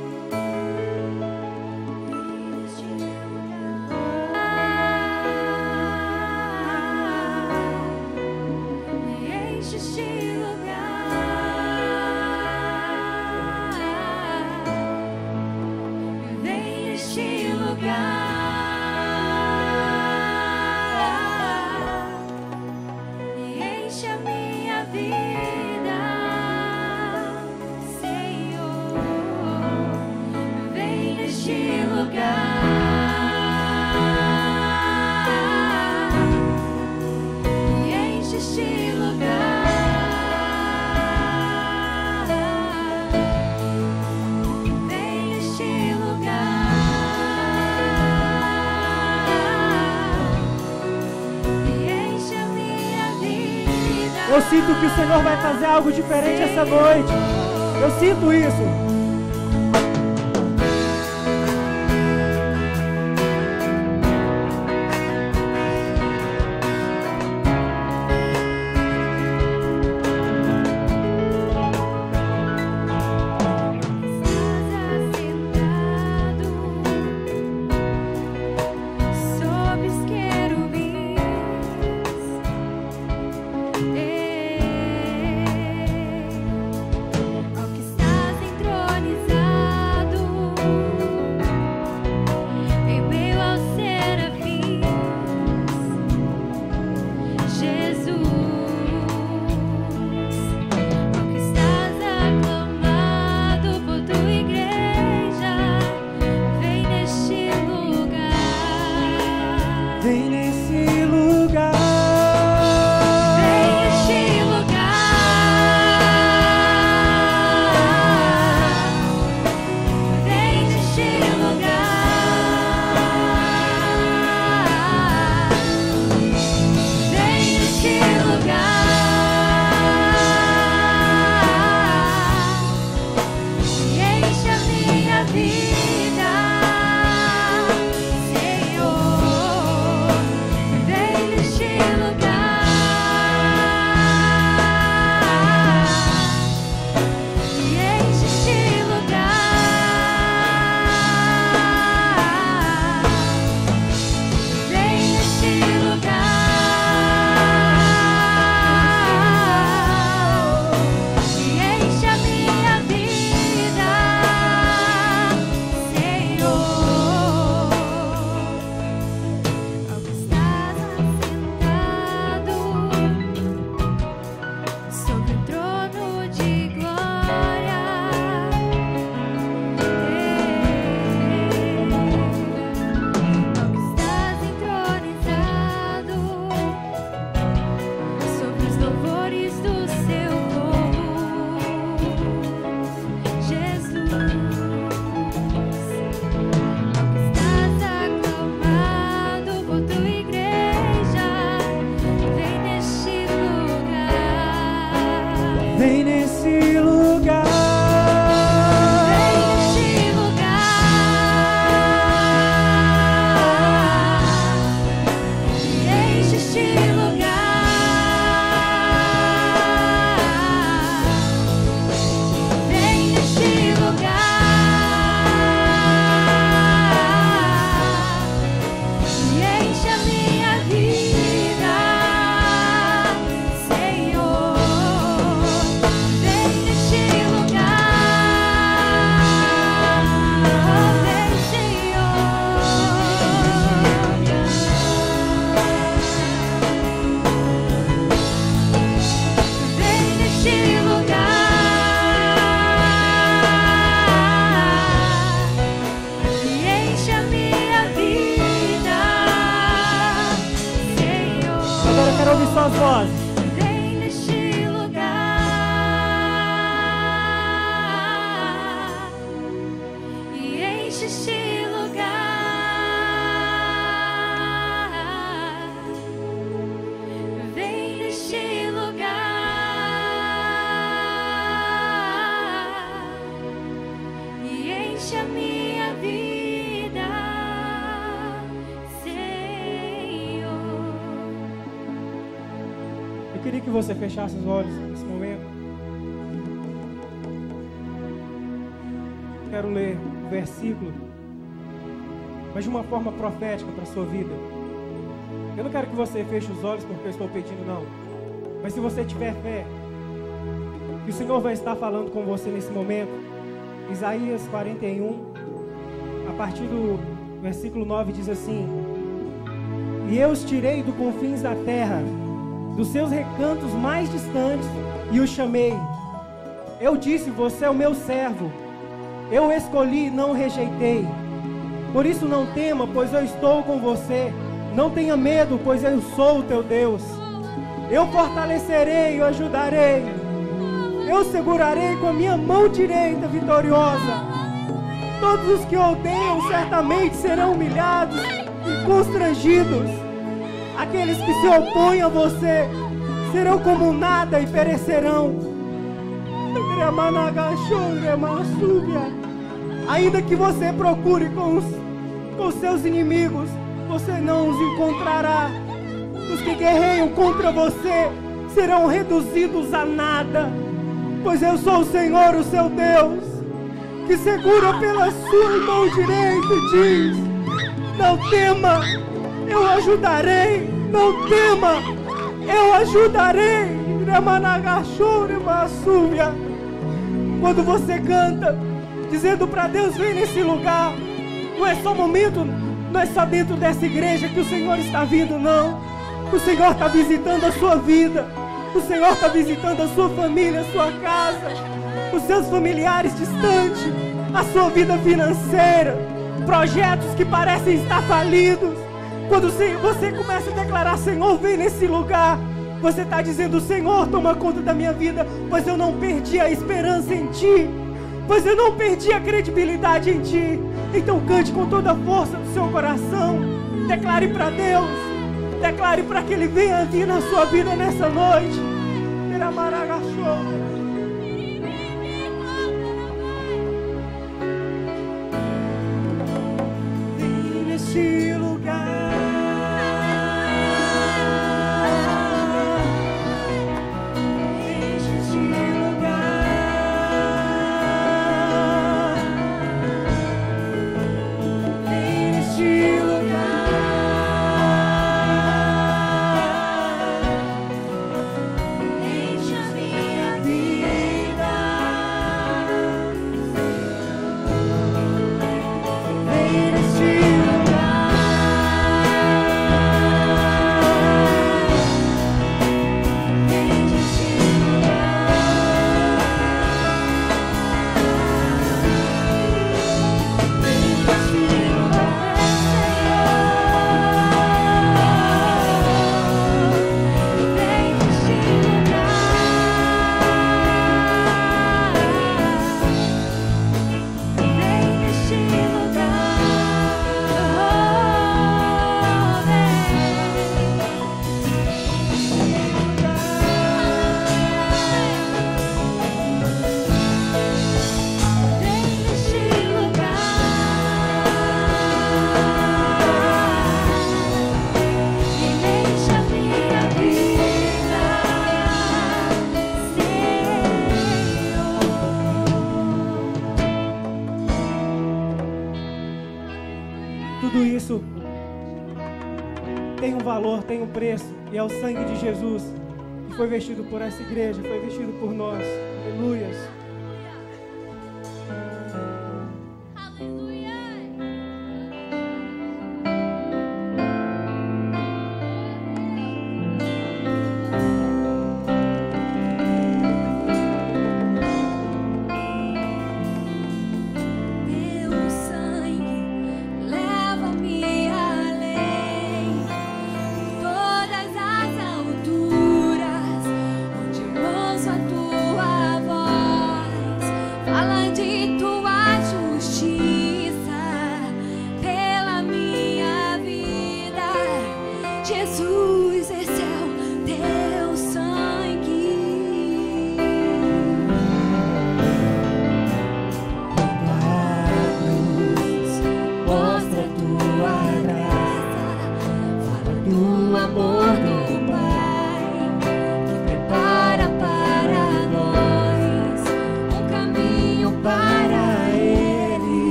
Eu sinto que o Senhor vai fazer algo diferente essa noite. Eu sinto isso. quero ouvir suas vozes. Vem neste lugar e enche este lugar. Vem neste lugar e enche a minha vida, Senhor. Eu queria que você fechasse os olhos nesse momento. Quero ler um versículo, mas de uma forma profética para a sua vida. Eu não quero que você feche os olhos porque eu estou pedindo, não. Mas se você tiver fé, que o Senhor vai estar falando com você nesse momento. Isaías 41, a partir do versículo 9, diz assim: E eu os tirei do confins da terra, dos seus recantos mais distantes, e os chamei. Eu disse, você é o meu servo. Eu o escolhi e não o rejeitei. Por isso não tema, pois eu estou com você. Não tenha medo, pois eu sou o teu Deus. Eu fortalecerei e o ajudarei. Eu segurarei com a minha mão direita vitoriosa. Todos os que odeiam certamente serão humilhados e constrangidos. Aqueles que se opõem a você serão como nada e perecerão. Ainda que você procure com os seus inimigos, você não os encontrará. Os que guerreiam contra você serão reduzidos a nada. Pois eu sou o Senhor, o seu Deus, que segura pela sua mão direita e diz: não tema, eu ajudarei. Não tema, eu ajudarei. Quando você canta, dizendo para Deus, vem nesse lugar, não é só momento, não é só dentro dessa igreja que o Senhor está vindo, não. O Senhor está visitando a sua vida. O Senhor está visitando a sua família, a sua casa, os seus familiares distantes, a sua vida financeira, projetos que parecem estar falidos. Quando você começa a declarar, Senhor, vem nesse lugar, você está dizendo, Senhor, toma conta da minha vida, pois eu não perdi a esperança em Ti, pois eu não perdi a credibilidade em Ti. Então cante com toda a força do seu coração, declare para Deus, declare para que Ele venha vir na sua vida nessa noite. Vem neste lugar. Tudo isso tem um valor, tem um preço, e é o sangue de Jesus que foi vestido por essa igreja, foi vestido por nós. Aleluias. Leva-me além, todas as alturas.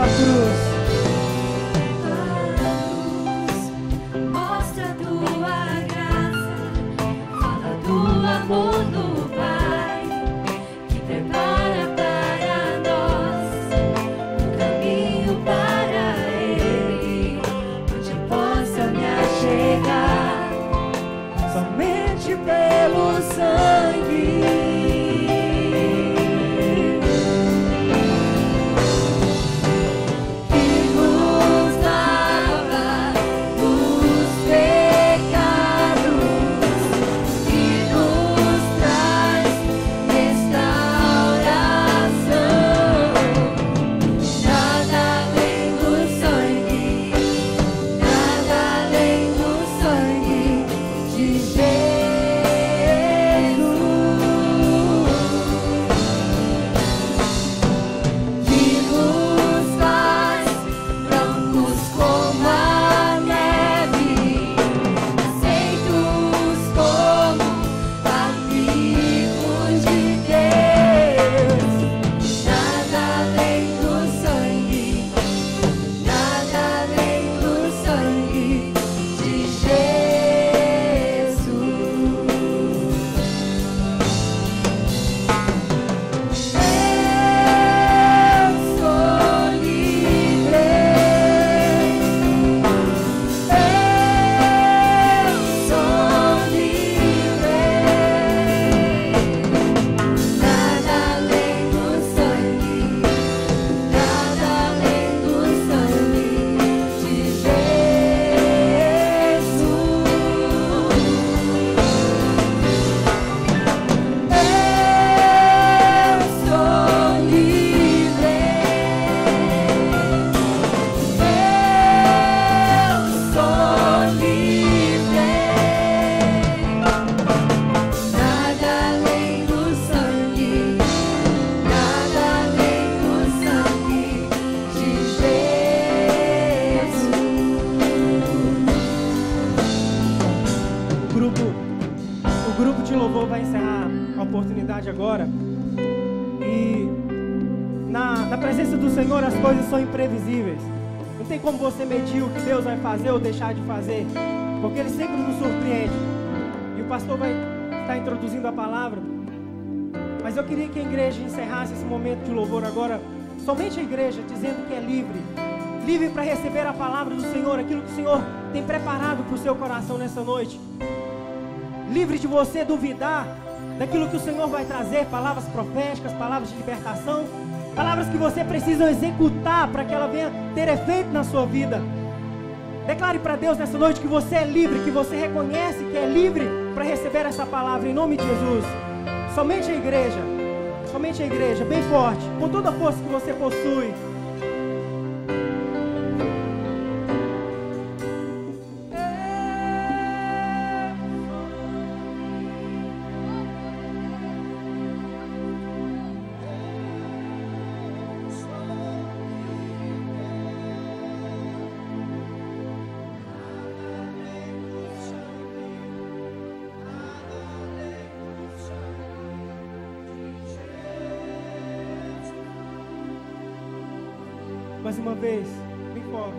tua cruz. Mostra tua graça, fala do amor do Pai, que prepara para nós um caminho para Ele, onde eu possa me achegar somente pelo sangue. Agora, e na presença do Senhor as coisas são imprevisíveis. Não tem como você medir o que Deus vai fazer ou deixar de fazer, porque Ele sempre nos surpreende. E o pastor vai estar introduzindo a palavra, mas eu queria que a igreja encerrasse esse momento de louvor agora, somente a igreja, dizendo que é livre para receber a palavra do Senhor, aquilo que o Senhor tem preparado para o seu coração nessa noite. Livre de você duvidar daquilo que o Senhor vai trazer, palavras proféticas, palavras de libertação, palavras que você precisa executar para que ela venha ter efeito na sua vida. Declare para Deus nessa noite que você é livre, que você reconhece que é livre para receber essa palavra em nome de Jesus. Somente a igreja, bem forte, com toda a força que você possui. Mais uma vez, bem forte.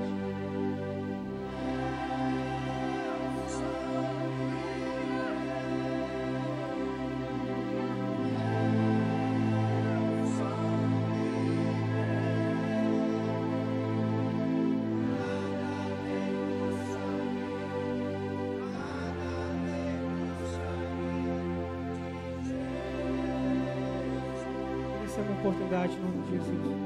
Essa é uma oportunidade no nome de Jesus.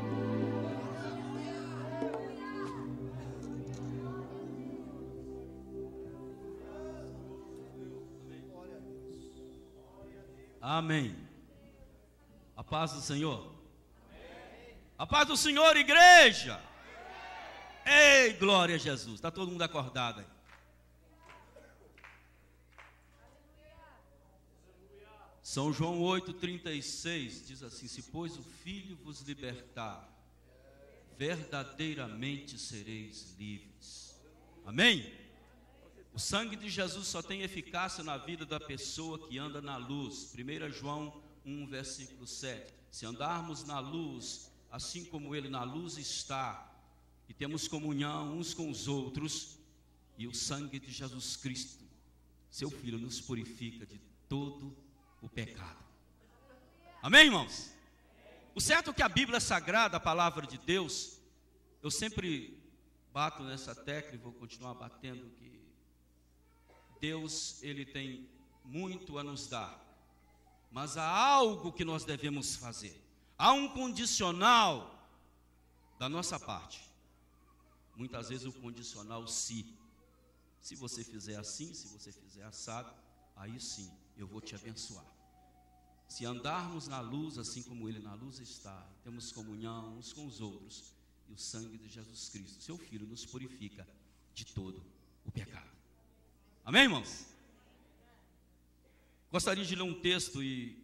Amém. A paz do Senhor. Amém. A paz do Senhor, igreja. Amém. Ei, glória a Jesus. Está todo mundo acordado aí. São João 8,36 diz assim: se pois o Filho vos libertar, verdadeiramente sereis livres. Amém? O sangue de Jesus só tem eficácia na vida da pessoa que anda na luz. 1 João 1, versículo 7. Se andarmos na luz, assim como Ele na luz está, e temos comunhão uns com os outros, e o sangue de Jesus Cristo, seu Filho, nos purifica de todo o pecado. Amém, irmãos? O certo é que a Bíblia Sagrada, a palavra de Deus, eu sempre bato nessa tecla e vou continuar batendo, que Deus, Ele tem muito a nos dar, mas há algo que nós devemos fazer. Há um condicional da nossa parte. Muitas vezes o condicional se você fizer assim, se você fizer assado, aí sim eu vou te abençoar. Se andarmos na luz, assim como Ele na luz está, temos comunhão uns com os outros, e o sangue de Jesus Cristo, seu Filho, nos purifica de todo o pecado. Amém, irmãos? Gostaria de ler um texto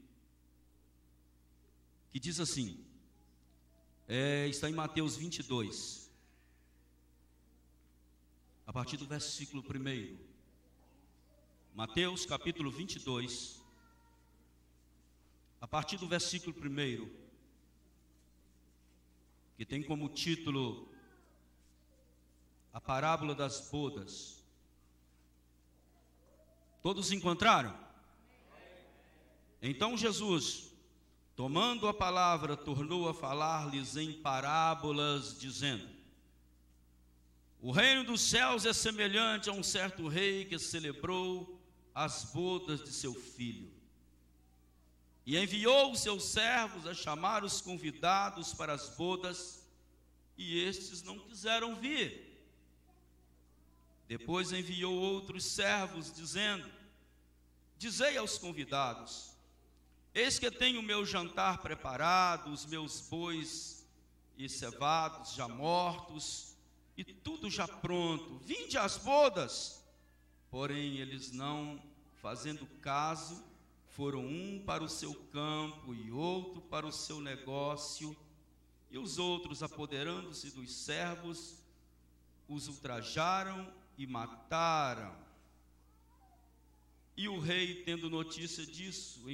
que diz assim, está em Mateus 22, a partir do versículo 1. Mateus capítulo 22, a partir do versículo 1, que tem como título a parábola das bodas. Todos encontraram? Então Jesus, tomando a palavra, tornou a falar-lhes em parábolas, dizendo: o reino dos céus é semelhante a um certo rei que celebrou as bodas de seu filho. E enviou os seus servos a chamar os convidados para as bodas, e estes não quiseram vir. Depois enviou outros servos, dizendo: dizei aos convidados: eis que tenho o meu jantar preparado, os meus bois e cevados já mortos, e tudo já pronto, vinde às bodas. Porém eles, não fazendo caso, foram um para o seu campo e outro para o seu negócio, e os outros, apoderando-se dos servos, os ultrajaram e mataram. E o rei, tendo notícia disso,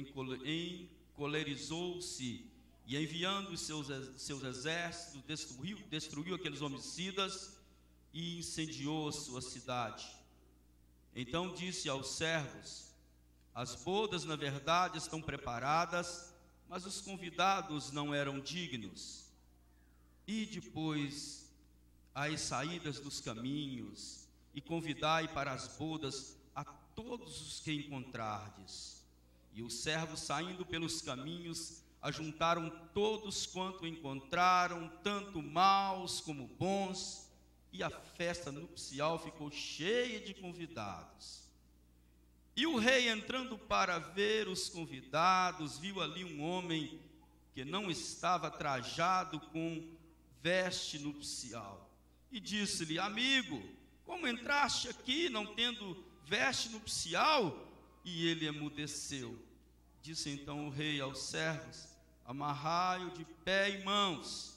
encolerizou-se, e enviando os seus exércitos, destruiu aqueles homicidas e incendiou a sua cidade. Então disse aos servos: as bodas, na verdade, estão preparadas, mas os convidados não eram dignos. E depois, às saídas dos caminhos, e convidai para as bodas a todos os que encontrardes. E os servos, saindo pelos caminhos, ajuntaram todos quanto encontraram, tanto maus como bons, e a festa nupcial ficou cheia de convidados. E o rei, entrando para ver os convidados, viu ali um homem que não estava trajado com veste nupcial, e disse-lhe: amigo, como entraste aqui não tendo veste nupcial? E ele emudeceu. Disse então o rei aos servos: amarrai-o de pé e mãos,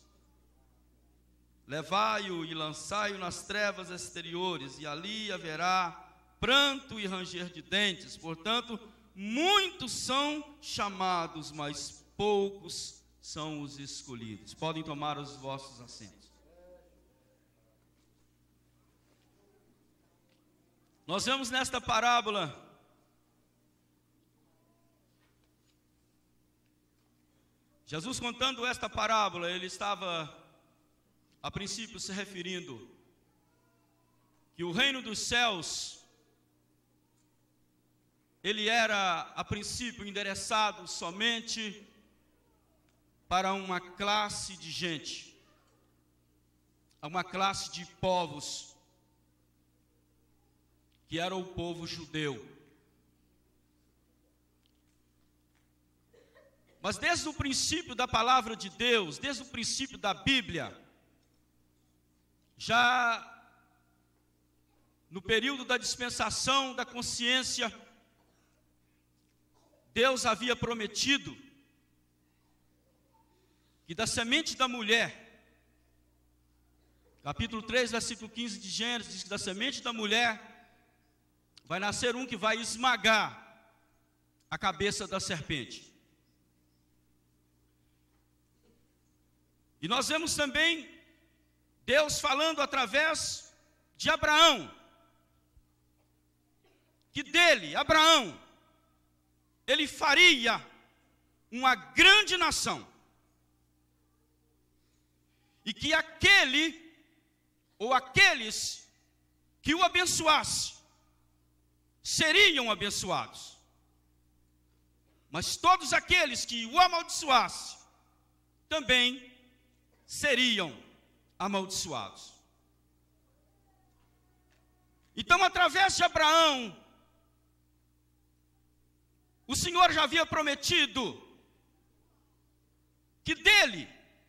levai-o e lançai-o nas trevas exteriores, e ali haverá pranto e ranger de dentes. Portanto, muitos são chamados, mas poucos são os escolhidos. Podem tomar os vossos assentos. Nós vemos nesta parábola Jesus contando esta parábola. Ele estava a princípio se referindo que o reino dos céus, ele era a princípio endereçado somente para uma classe de gente, uma classe de povos, que era o povo judeu. Mas desde o princípio da palavra de Deus, desde o princípio da Bíblia, já no período da dispensação da consciência, Deus havia prometido que da semente da mulher, capítulo 3, versículo 15 de Gênesis, diz que da semente da mulher vai nascer um que vai esmagar a cabeça da serpente. E nós vemos também Deus falando através de Abraão, que dele, Abraão, ele faria uma grande nação, e que aquele ou aqueles que o abençoasse seriam abençoados, mas todos aqueles que o amaldiçoassem também seriam amaldiçoados. Então, através de Abraão, o Senhor já havia prometido que dele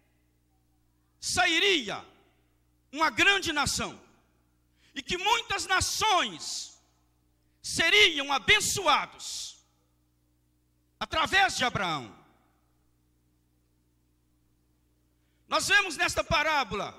sairia uma grande nação, e que muitas nações seriam abençoados através de Abraão. Nós vemos nesta parábola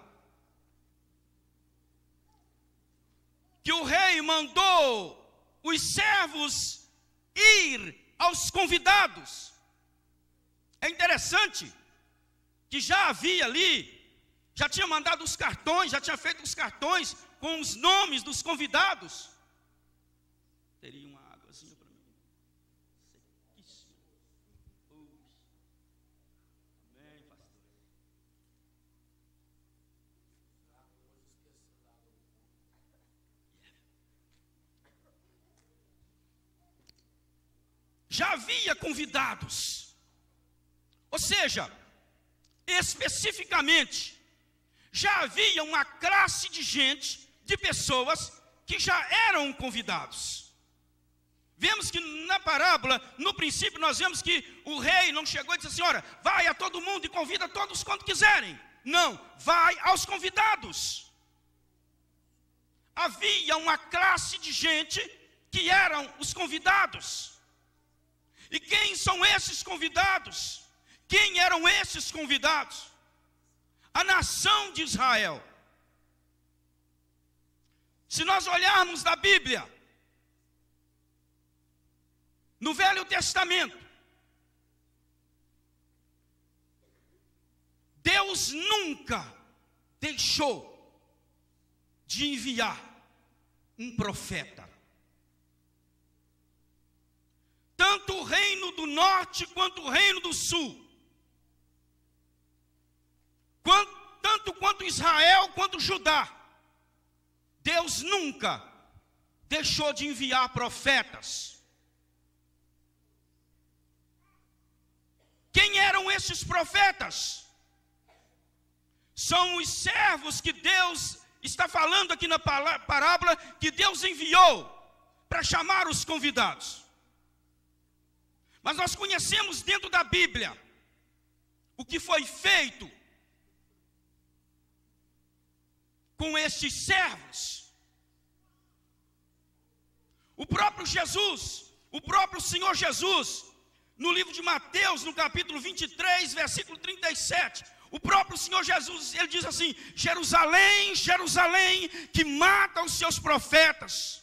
que o rei mandou os servos ir aos convidados. É interessante que já havia ali, já tinha mandado os cartões, já tinha feito os cartões com os nomes dos convidados. Teria uma águazinha para mim? Sequíssima. Amém, pastor. Já havia convidados. Ou seja, especificamente, já havia uma classe de gente, de pessoas que já eram convidados. Vemos que na parábola, no princípio, nós vemos que o rei não chegou e disse assim: olha, vai a todo mundo e convida todos quanto quiserem. Não, vai aos convidados. Havia uma classe de gente que eram os convidados. E quem são esses convidados? Quem eram esses convidados? A nação de Israel. Se nós olharmos na Bíblia, no Velho Testamento, Deus nunca deixou de enviar um profeta. Tanto o reino do norte quanto o reino do sul, tanto quanto Israel quanto Judá, Deus nunca deixou de enviar profetas. Quem eram esses profetas? São os servos que Deus está falando aqui na parábola, que Deus enviou para chamar os convidados. Mas nós conhecemos dentro da Bíblia o que foi feito com estes servos. O próprio Jesus, o próprio Senhor Jesus, no livro de Mateus, no capítulo 23, versículo 37, o próprio Senhor Jesus, ele diz assim: Jerusalém, Jerusalém, que mata os seus profetas.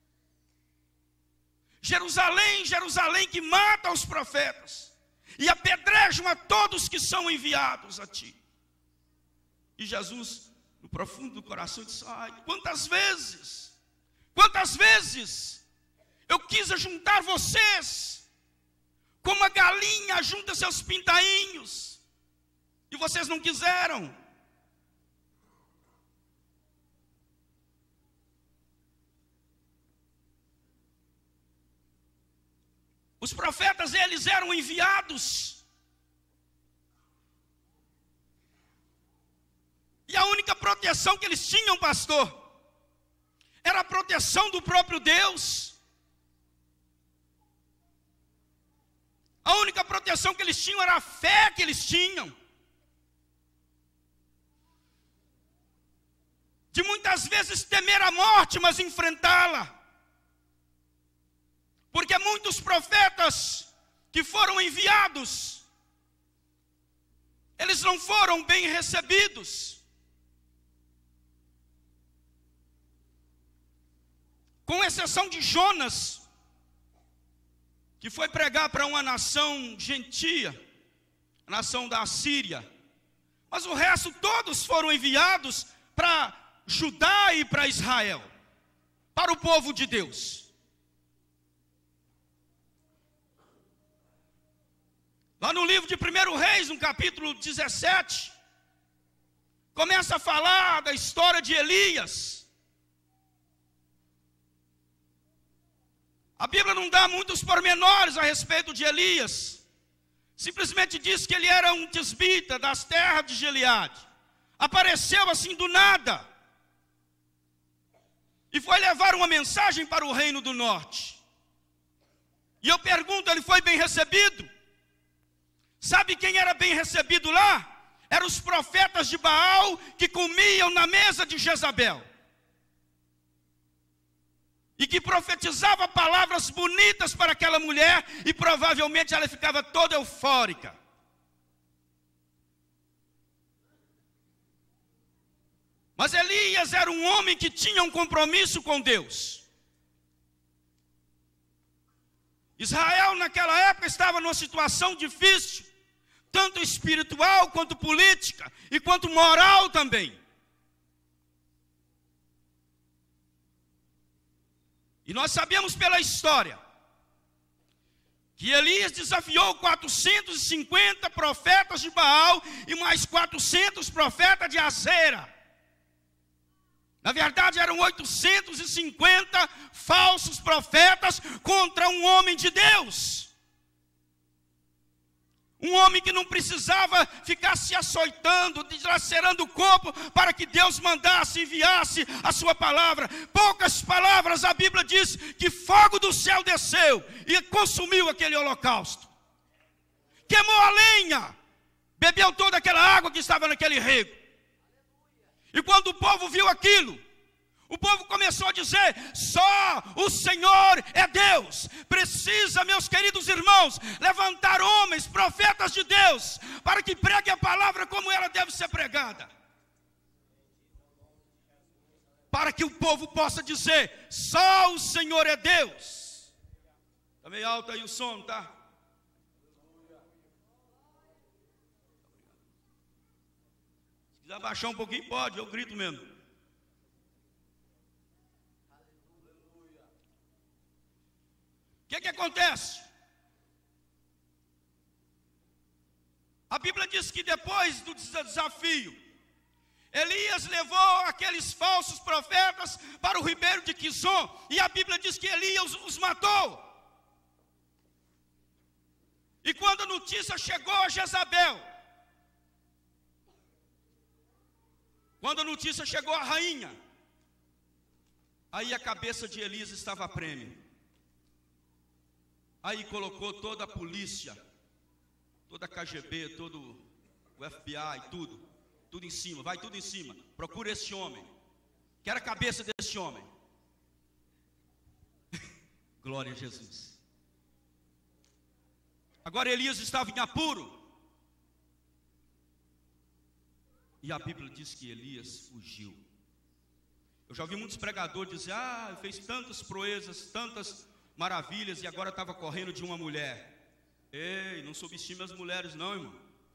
Jerusalém, Jerusalém, que mata os profetas e apedrejam a todos que são enviados a ti. E Jesus, no profundo do coração, disse: ai, quantas vezes eu quis juntar vocês, como a galinha junta seus pintainhos, e vocês não quiseram. Os profetas, eles eram enviados. E a única proteção que eles tinham, pastor, era a proteção do próprio Deus. A única proteção que eles tinham era a fé que eles tinham. De muitas vezes temer a morte, mas enfrentá-la. Porque muitos profetas que foram enviados, eles não foram bem recebidos. Com exceção de Jonas, que foi pregar para uma nação gentia, a nação da Assíria, Mas o resto todos foram enviados para Judá e para Israel, para o povo de Deus. Lá no livro de 1 Reis, no capítulo 17, começa a falar da história de Elias. A Bíblia não dá muitos pormenores a respeito de Elias. Simplesmente diz que ele era um tisbita das terras de Gileade. Apareceu assim do nada. E foi levar uma mensagem para o reino do norte. E eu pergunto, ele foi bem recebido? Sabe quem era bem recebido lá? Eram os profetas de Baal que comiam na mesa de Jezabel. E que profetizava palavras bonitas para aquela mulher, e provavelmente ela ficava toda eufórica. Mas Elias era um homem que tinha um compromisso com Deus. Israel naquela época estava numa situação difícil, tanto espiritual quanto política e quanto moral também. E nós sabemos pela história que Elias desafiou 450 profetas de Baal e mais 400 profetas de Azera. Na verdade eram 850 falsos profetas contra um homem de Deus. Um homem que não precisava ficar se açoitando, dilacerando o corpo para que Deus mandasse, enviasse a sua palavra. Poucas palavras, a Bíblia diz que fogo do céu desceu e consumiu aquele holocausto. Queimou a lenha, bebeu toda aquela água que estava naquele rego. E quando o povo viu aquilo, o povo começou a dizer: só o Senhor é Deus. Precisa, meus queridos irmãos, levantar homens, profetas de Deus, para que pregue a palavra como ela deve ser pregada. Para que o povo possa dizer: só o Senhor é Deus. Está meio alto aí o som, tá? Se quiser baixar um pouquinho, pode, eu grito mesmo. O que acontece? A Bíblia diz que depois do desafio, Elias levou aqueles falsos profetas para o ribeiro de Quizon, e a Bíblia diz que Elias os matou. E quando a notícia chegou a Jezabel, quando a notícia chegou à rainha, aí a cabeça de Elias estava a prêmio. Aí colocou toda a polícia, toda a KGB, todo o FBI, tudo em cima, vai tudo em cima. Procura esse homem, quero a cabeça desse homem. Glória a Jesus. Agora Elias estava em apuro. E a Bíblia diz que Elias fugiu. Eu já ouvi muitos pregadores dizer: fez tantas proezas, tantas maravilhas, e agora estava correndo de uma mulher. Ei, não subestime as mulheres não, irmão.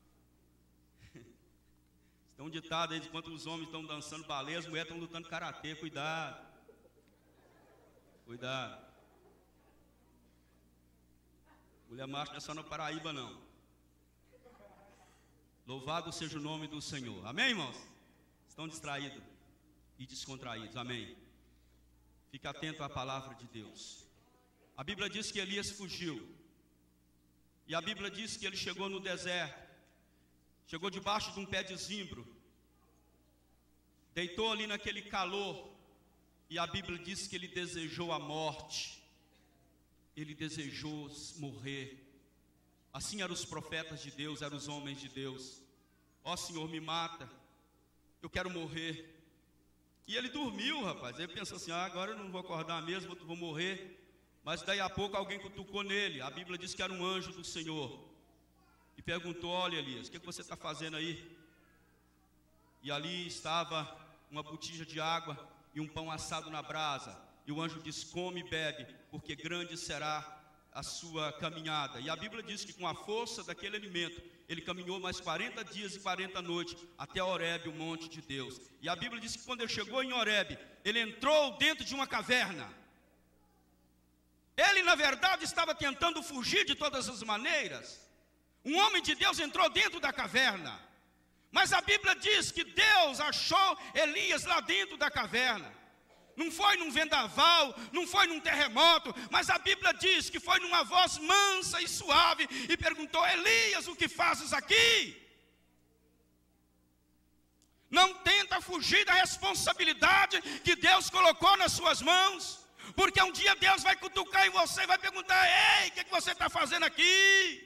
Tem um ditado aí de enquanto os homens estão dançando balé, as mulheres estão lutando karatê. Cuidado. Cuidado. Mulher macho não é só na Paraíba não. Louvado seja o nome do Senhor. Amém, irmãos? Estão distraídos e descontraídos. Amém. Fique atento à palavra de Deus. A Bíblia diz que Elias fugiu. E a Bíblia diz que ele chegou no deserto. Chegou debaixo de um pé de zimbro. Deitou ali naquele calor. E a Bíblia diz que ele desejou a morte. Ele desejou morrer. Assim eram os profetas de Deus, eram os homens de Deus. Ó Senhor, me mata. Eu quero morrer. E ele dormiu, rapaz. Ele pensou assim: agora eu não vou acordar mesmo, vou morrer. Mas daí a pouco alguém cutucou nele. A Bíblia diz que era um anjo do Senhor. E perguntou: olha Elias, o que você está fazendo aí? E ali estava uma botija de água e um pão assado na brasa. E o anjo diz: come e bebe, porque grande será a sua caminhada. E a Bíblia diz que com a força daquele alimento, ele caminhou mais 40 dias e 40 noites até Horebe, o monte de Deus. E a Bíblia diz que quando ele chegou em Horebe, ele entrou dentro de uma caverna. Ele, na verdade, estava tentando fugir de todas as maneiras. Um homem de Deus entrou dentro da caverna. Mas a Bíblia diz que Deus achou Elias lá dentro da caverna. Não foi num vendaval, não foi num terremoto, mas a Bíblia diz que foi numa voz mansa e suave e perguntou: Elias, o que fazes aqui? Não tenta fugir da responsabilidade que Deus colocou nas suas mãos, porque um dia Deus vai cutucar em você e vai perguntar: ei, o que você está fazendo aqui?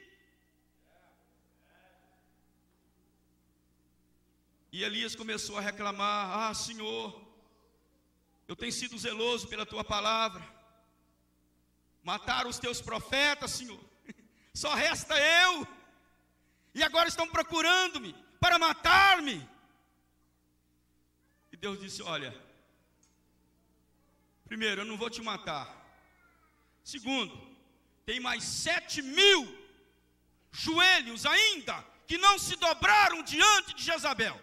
E Elias começou a reclamar: ah, Senhor, eu tenho sido zeloso pela tua palavra. Mataram os teus profetas, Senhor. Só resta eu. E agora estão procurando-me para matar-me. E Deus disse: olha, primeiro, eu não vou te matar. Segundo, tem mais 7.000 joelhos ainda que não se dobraram diante de Jezabel.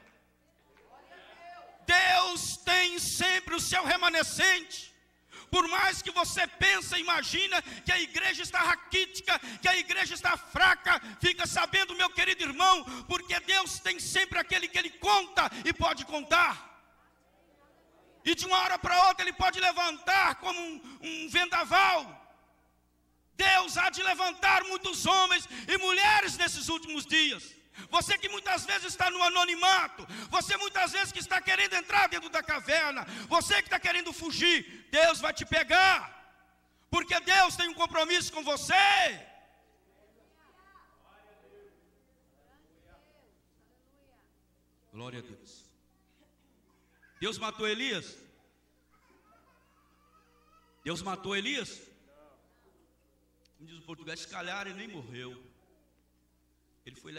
Deus tem sempre o seu remanescente. Por mais que você pense e imagina que a igreja está raquítica, que a igreja está fraca, fica sabendo, meu querido irmão, porque Deus tem sempre aquele que Ele conta e pode contar. E de uma hora para outra Ele pode levantar como um vendaval. Deus há de levantar muitos homens e mulheres nesses últimos dias. Você que muitas vezes está no anonimato, você muitas vezes que está querendo entrar dentro da caverna, você que está querendo fugir, Deus vai te pegar, porque Deus tem um compromisso com você. Glória a Deus. Deus matou Elias? Deus matou Elias? Como diz o português, se calhar ele nem morreu. Ele foi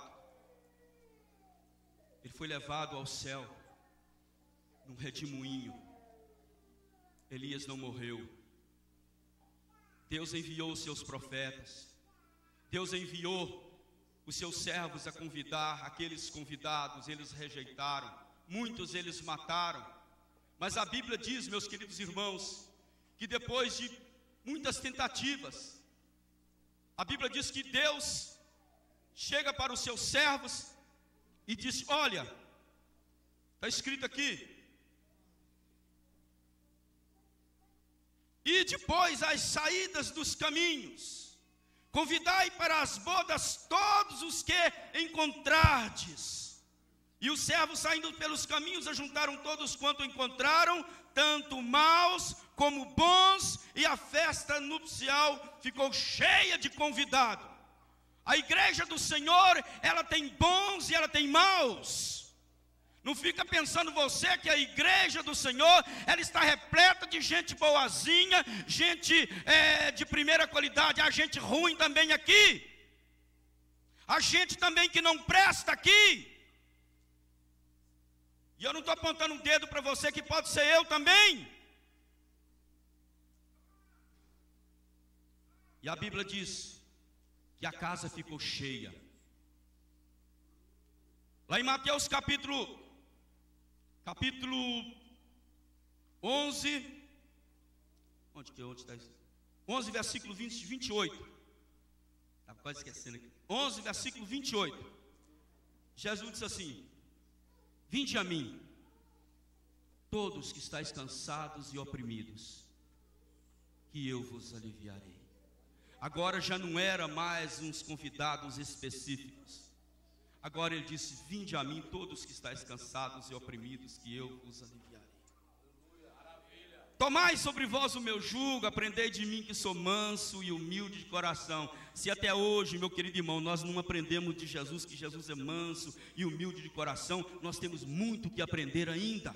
levado ao céu, num redemoinho. Elias não morreu. Deus enviou os seus profetas. Deus enviou os seus servos a convidar. Aqueles convidados, eles rejeitaram. Muitos eles mataram. Mas a Bíblia diz, meus queridos irmãos, que depois de muitas tentativas, a Bíblia diz que Deus chega para os seus servos e diz: olha, está escrito aqui, e depois as saídas dos caminhos, convidai para as bodas todos os que encontrardes. E os servos, saindo pelos caminhos, ajuntaram todos quanto encontraram, tanto maus como bons, e a festa nupcial ficou cheia de convidados. A igreja do Senhor, ela tem bons e ela tem maus. Não fica pensando você que a igreja do Senhor, ela está repleta de gente boazinha, gente de primeira qualidade. Há gente ruim também aqui. Há gente também que não presta aqui. E eu não estou apontando um dedo para você, que pode ser eu também. E a Bíblia diz que a casa ficou cheia. Lá em Mateus capítulo 11, onde está isso? 11, versículo 28. Estava quase esquecendo aqui. 11, versículo 28. Jesus disse assim: vinde a mim, todos que estáis cansados e oprimidos, que eu vos aliviarei. Agora já não era mais uns convidados específicos. Agora ele disse: vinde a mim todos que estáis cansados e oprimidos, que eu vos aliviarei. Tomai sobre vós o meu jugo, aprendei de mim, que sou manso e humilde de coração. Se até hoje, meu querido irmão, nós não aprendemos de Jesus, que Jesus é manso e humilde de coração, nós temos muito que aprender ainda.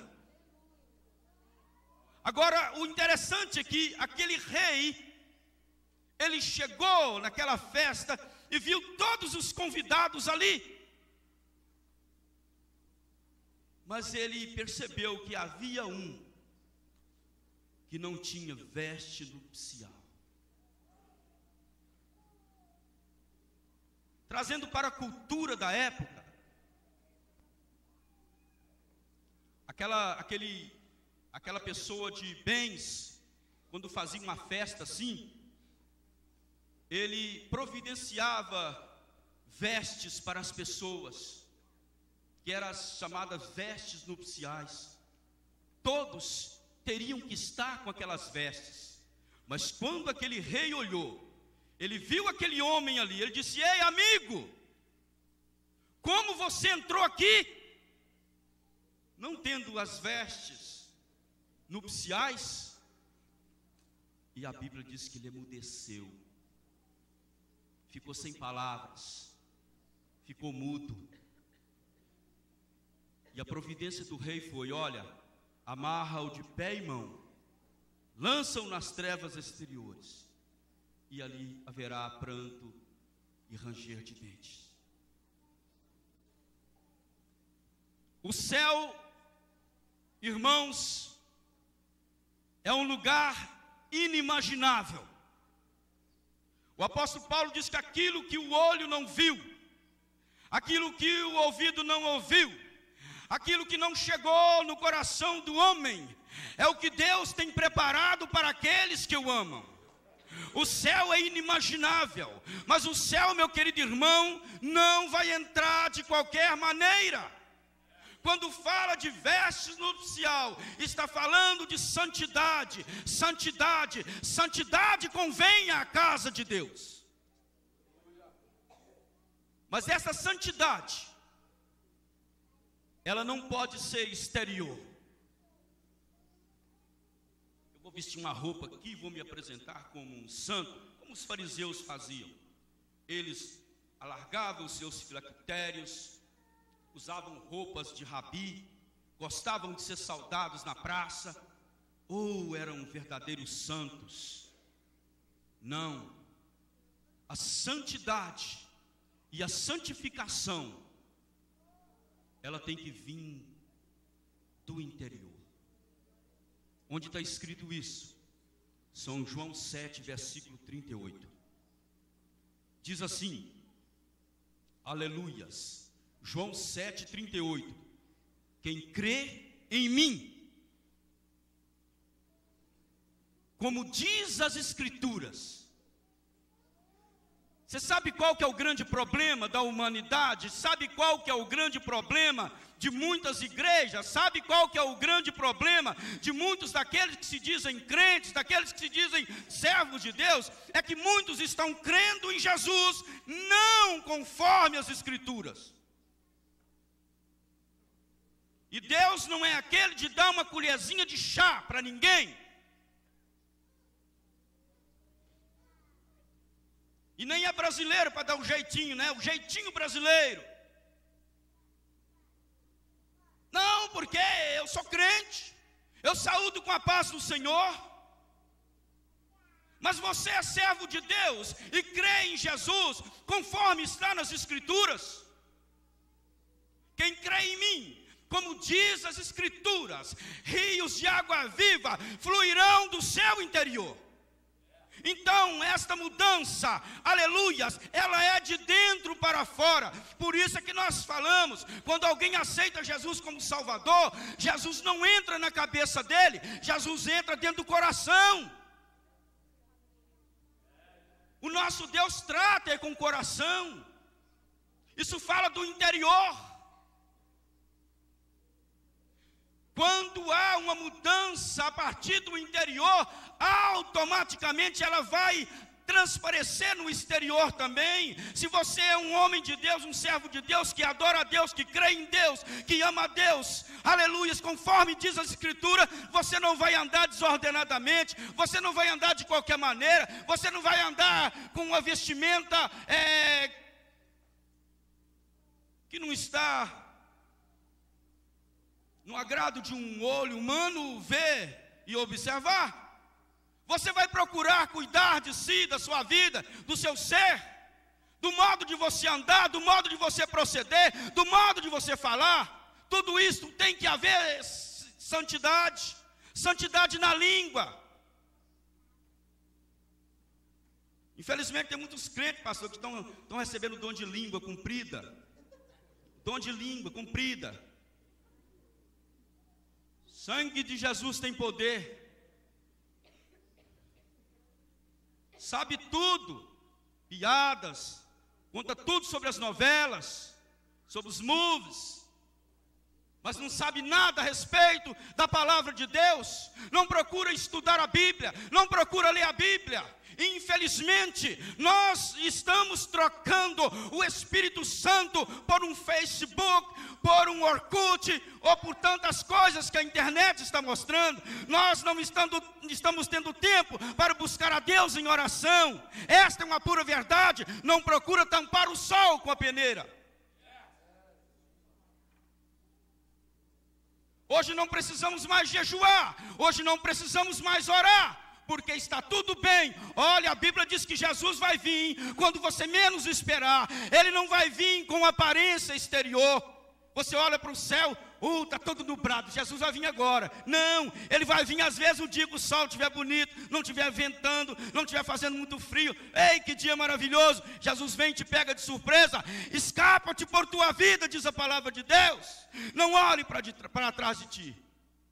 Agora, o interessante é que aquele rei, ele chegou naquela festa e viu todos os convidados ali. Mas ele percebeu que havia um que não tinha veste nupcial. trazendo para a cultura da época, aquela pessoa de bens, quando fazia uma festa assim, ele providenciava vestes para as pessoas, que eram as chamadas vestes nupciais. Todos teriam que estar com aquelas vestes. Mas quando aquele rei olhou, ele viu aquele homem ali, ele disse: ei, amigo, como você entrou aqui não tendo as vestes nupciais? E a Bíblia diz que ele emudeceu, ficou sem palavras, ficou mudo. E a providência do rei foi: olha, amarra-o de pé e mão, lança-o nas trevas exteriores, e ali haverá pranto e ranger de dentes. O céu, irmãos, é um lugar inimaginável. O apóstolo Paulo diz que aquilo que o olho não viu, aquilo que o ouvido não ouviu, aquilo que não chegou no coração do homem, é o que Deus tem preparado para aqueles que o amam. O céu é inimaginável, mas o céu, meu querido irmão, não vai entrar de qualquer maneira. Quando fala de vestes nupcial, está falando de santidade. Santidade, santidade convém à casa de Deus. Mas essa santidade, ela não pode ser exterior. Eu vou vestir uma roupa aqui, vou me apresentar como um santo, como os fariseus faziam. Eles alargavam os seus filactérios, usavam roupas de rabi, gostavam de ser saudados na praça, ou eram verdadeiros santos. Não, a santidade e a santificação, ela tem que vir do interior. Onde está escrito isso? São João 7, versículo 38. Diz assim, aleluias, João 7, 38. Quem crê em mim, como diz as Escrituras. Você sabe qual que é o grande problema da humanidade? Sabe qual que é o grande problema de muitas igrejas? Sabe qual que é o grande problema de muitos daqueles que se dizem crentes, daqueles que se dizem servos de Deus? É que muitos estão crendo em Jesus, não conforme as Escrituras. E Deus não é aquele de dar uma colherzinha de chá para ninguém. E nem é brasileiro para dar um jeitinho, né? O jeitinho brasileiro. Não, porque eu sou crente, eu saúdo com a paz do Senhor. Mas você é servo de Deus e crê em Jesus, conforme está nas Escrituras. Quem crê em mim, como diz as Escrituras, rios de água viva fluirão do seu interior. Então esta mudança, aleluias, ela é de dentro para fora. Por isso é que nós falamos, quando alguém aceita Jesus como Salvador, Jesus não entra na cabeça dele, Jesus entra dentro do coração. O nosso Deus trata com o coração. Isso fala do interior. Quando há uma mudança a partir do interior, automaticamente ela vai transparecer no exterior também. Se você é um homem de Deus, um servo de Deus, que adora a Deus, que crê em Deus, que ama a Deus, aleluias, conforme diz a Escritura, você não vai andar desordenadamente, você não vai andar de qualquer maneira, você não vai andar com uma vestimenta que não está no agrado de um olho humano ver e observar. Você vai procurar cuidar de si, da sua vida, do seu ser, do modo de você andar, do modo de você proceder, do modo de você falar. Tudo isso tem que haver santidade, santidade na língua. Infelizmente tem muitos crentes, pastor, que estão recebendo dom de língua cumprida. Dom de língua cumprida. Sangue de Jesus tem poder. Sabe tudo. Piadas. Conta tudo sobre as novelas, sobre os movies. Mas não sabe nada a respeito da palavra de Deus. Não procura estudar a Bíblia. Não procura ler a Bíblia. Infelizmente, nós estamos trocando o Espírito Santo por um Facebook, por um Orkut, ou por tantas coisas que a internet está mostrando. Nós não estamos tendo tempo para buscar a Deus em oração. Esta é uma pura verdade. Não procura tampar o sol com a peneira. Hoje não precisamos mais jejuar. Hoje não precisamos mais orar. Porque está tudo bem. Olha, a Bíblia diz que Jesus vai vir quando você menos esperar. Ele não vai vir com aparência exterior. Você olha para o céu, está todo nublado, Jesus vai vir agora. Não, Ele vai vir às vezes o dia que o sol estiver bonito, não estiver ventando, não estiver fazendo muito frio. Ei, que dia maravilhoso. Jesus vem e te pega de surpresa. Escapa-te por tua vida, diz a palavra de Deus. Não olhe para trás de ti.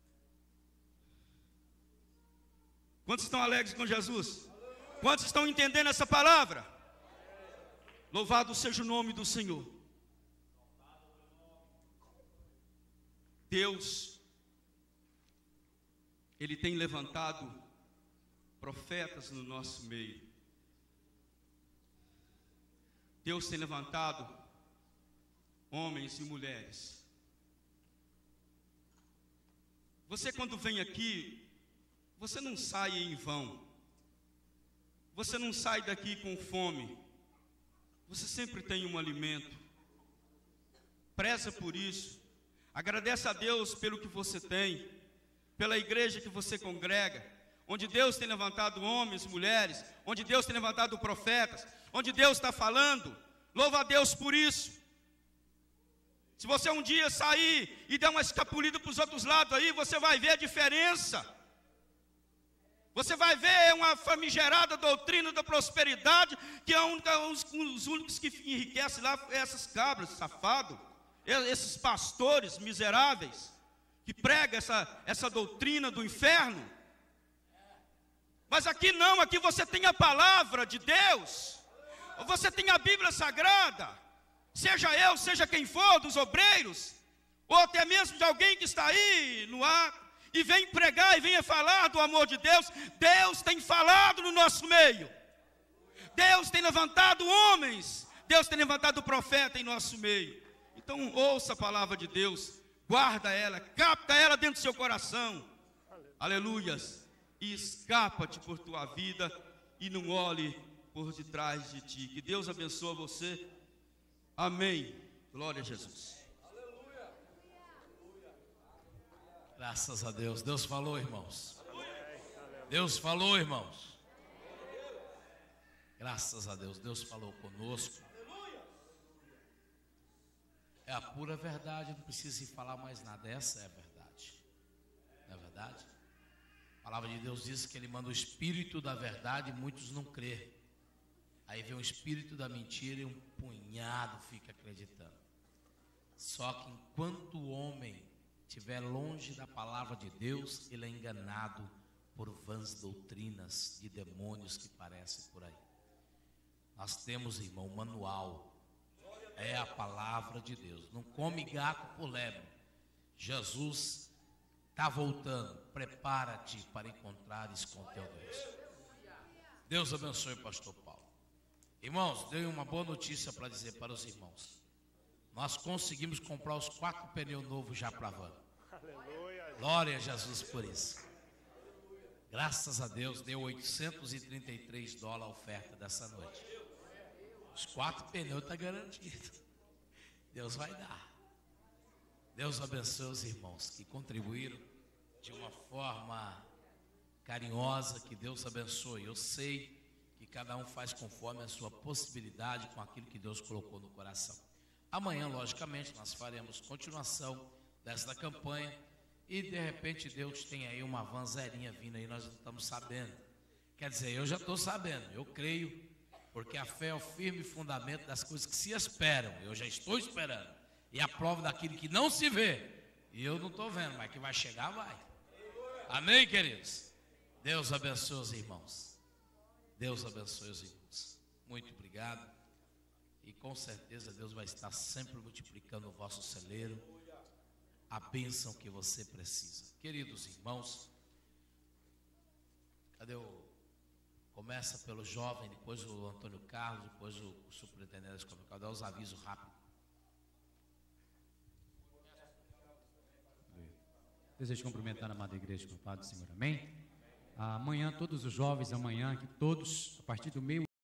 Quantos estão alegres com Jesus? Quantos estão entendendo essa palavra? Louvado seja o nome do Senhor. Deus, Ele tem levantado profetas no nosso meio. Deus tem levantado homens e mulheres. Você quando vem aqui, você não sai em vão. Você não sai daqui com fome. Você sempre tem um alimento. Preza por isso. Agradece a Deus pelo que você tem, pela igreja que você congrega, onde Deus tem levantado homens, mulheres, onde Deus tem levantado profetas, onde Deus está falando. Louva a Deus por isso. Se você um dia sair e der uma escapulida para os outros lados aí, você vai ver a diferença. Você vai ver uma famigerada doutrina da prosperidade, que é os únicos que enriquecem lá, essas cabras, safados, esses pastores miseráveis, que pregam essa doutrina do inferno. Mas aqui não, aqui você tem a palavra de Deus, você tem a Bíblia Sagrada, seja eu, seja quem for, dos obreiros, ou até mesmo de alguém que está aí no ar, e vem pregar e venha falar do amor de Deus. Deus tem falado no nosso meio. Deus tem levantado homens. Deus tem levantado profeta em nosso meio. Então ouça a palavra de Deus. Guarda ela, capta ela dentro do seu coração. Aleluias. E escapa-te por tua vida e não olhe por detrás de ti. Que Deus abençoe você. Amém. Glória a Jesus. Graças a Deus. Deus falou, irmãos. Deus falou, irmãos. Graças a Deus. Deus falou conosco. É a pura verdade. Não precisa falar mais nada. Essa é a verdade. Não é verdade? A palavra de Deus diz que Ele manda o Espírito da verdade e muitos não crê. Aí vem o Espírito da mentira e um punhado fica acreditando. Só que enquanto o homem estiver longe da palavra de Deus, ele é enganado por vãs doutrinas de demônios que parecem por aí. Nós temos, irmão, um manual. É a palavra de Deus. Não come gato por lebre. Jesus está voltando. Prepara-te para encontrares com teu Deus. Deus abençoe o pastor Paulo. Irmãos, dei uma boa notícia para dizer para os irmãos. Nós conseguimos comprar os 4 pneus novos já para a van. Glória a Jesus por isso. Graças a Deus, deu $833 a oferta dessa noite. Os 4 pneus estão garantidos. Deus vai dar. Deus abençoe os irmãos que contribuíram de uma forma carinhosa. Que Deus abençoe. Eu sei que cada um faz conforme a sua possibilidade, com aquilo que Deus colocou no coração. Amanhã, logicamente, nós faremos continuação desta campanha. E de repente Deus tem aí uma van zerinha vindo aí, nós não estamos sabendo. Quer dizer, eu já estou sabendo, eu creio Porque a fé é o firme fundamento das coisas que se esperam. Eu já estou esperando. E a prova daquilo que não se vê. E eu não estou vendo, mas que vai chegar, vai. Amém, queridos? Deus abençoe os irmãos. Deus abençoe os irmãos. Muito obrigado. E com certeza Deus vai estar sempre multiplicando o vosso celeiro. A bênção que você precisa. Queridos irmãos, cadê o... Começa pelo jovem, depois o Antônio Carlos, depois o superintendente da escola. Cadê os avisos rápidos? Desejo cumprimentar a amada igreja com a paz do Senhor, amém? Amanhã, todos os jovens, amanhã, que todos, a partir do meio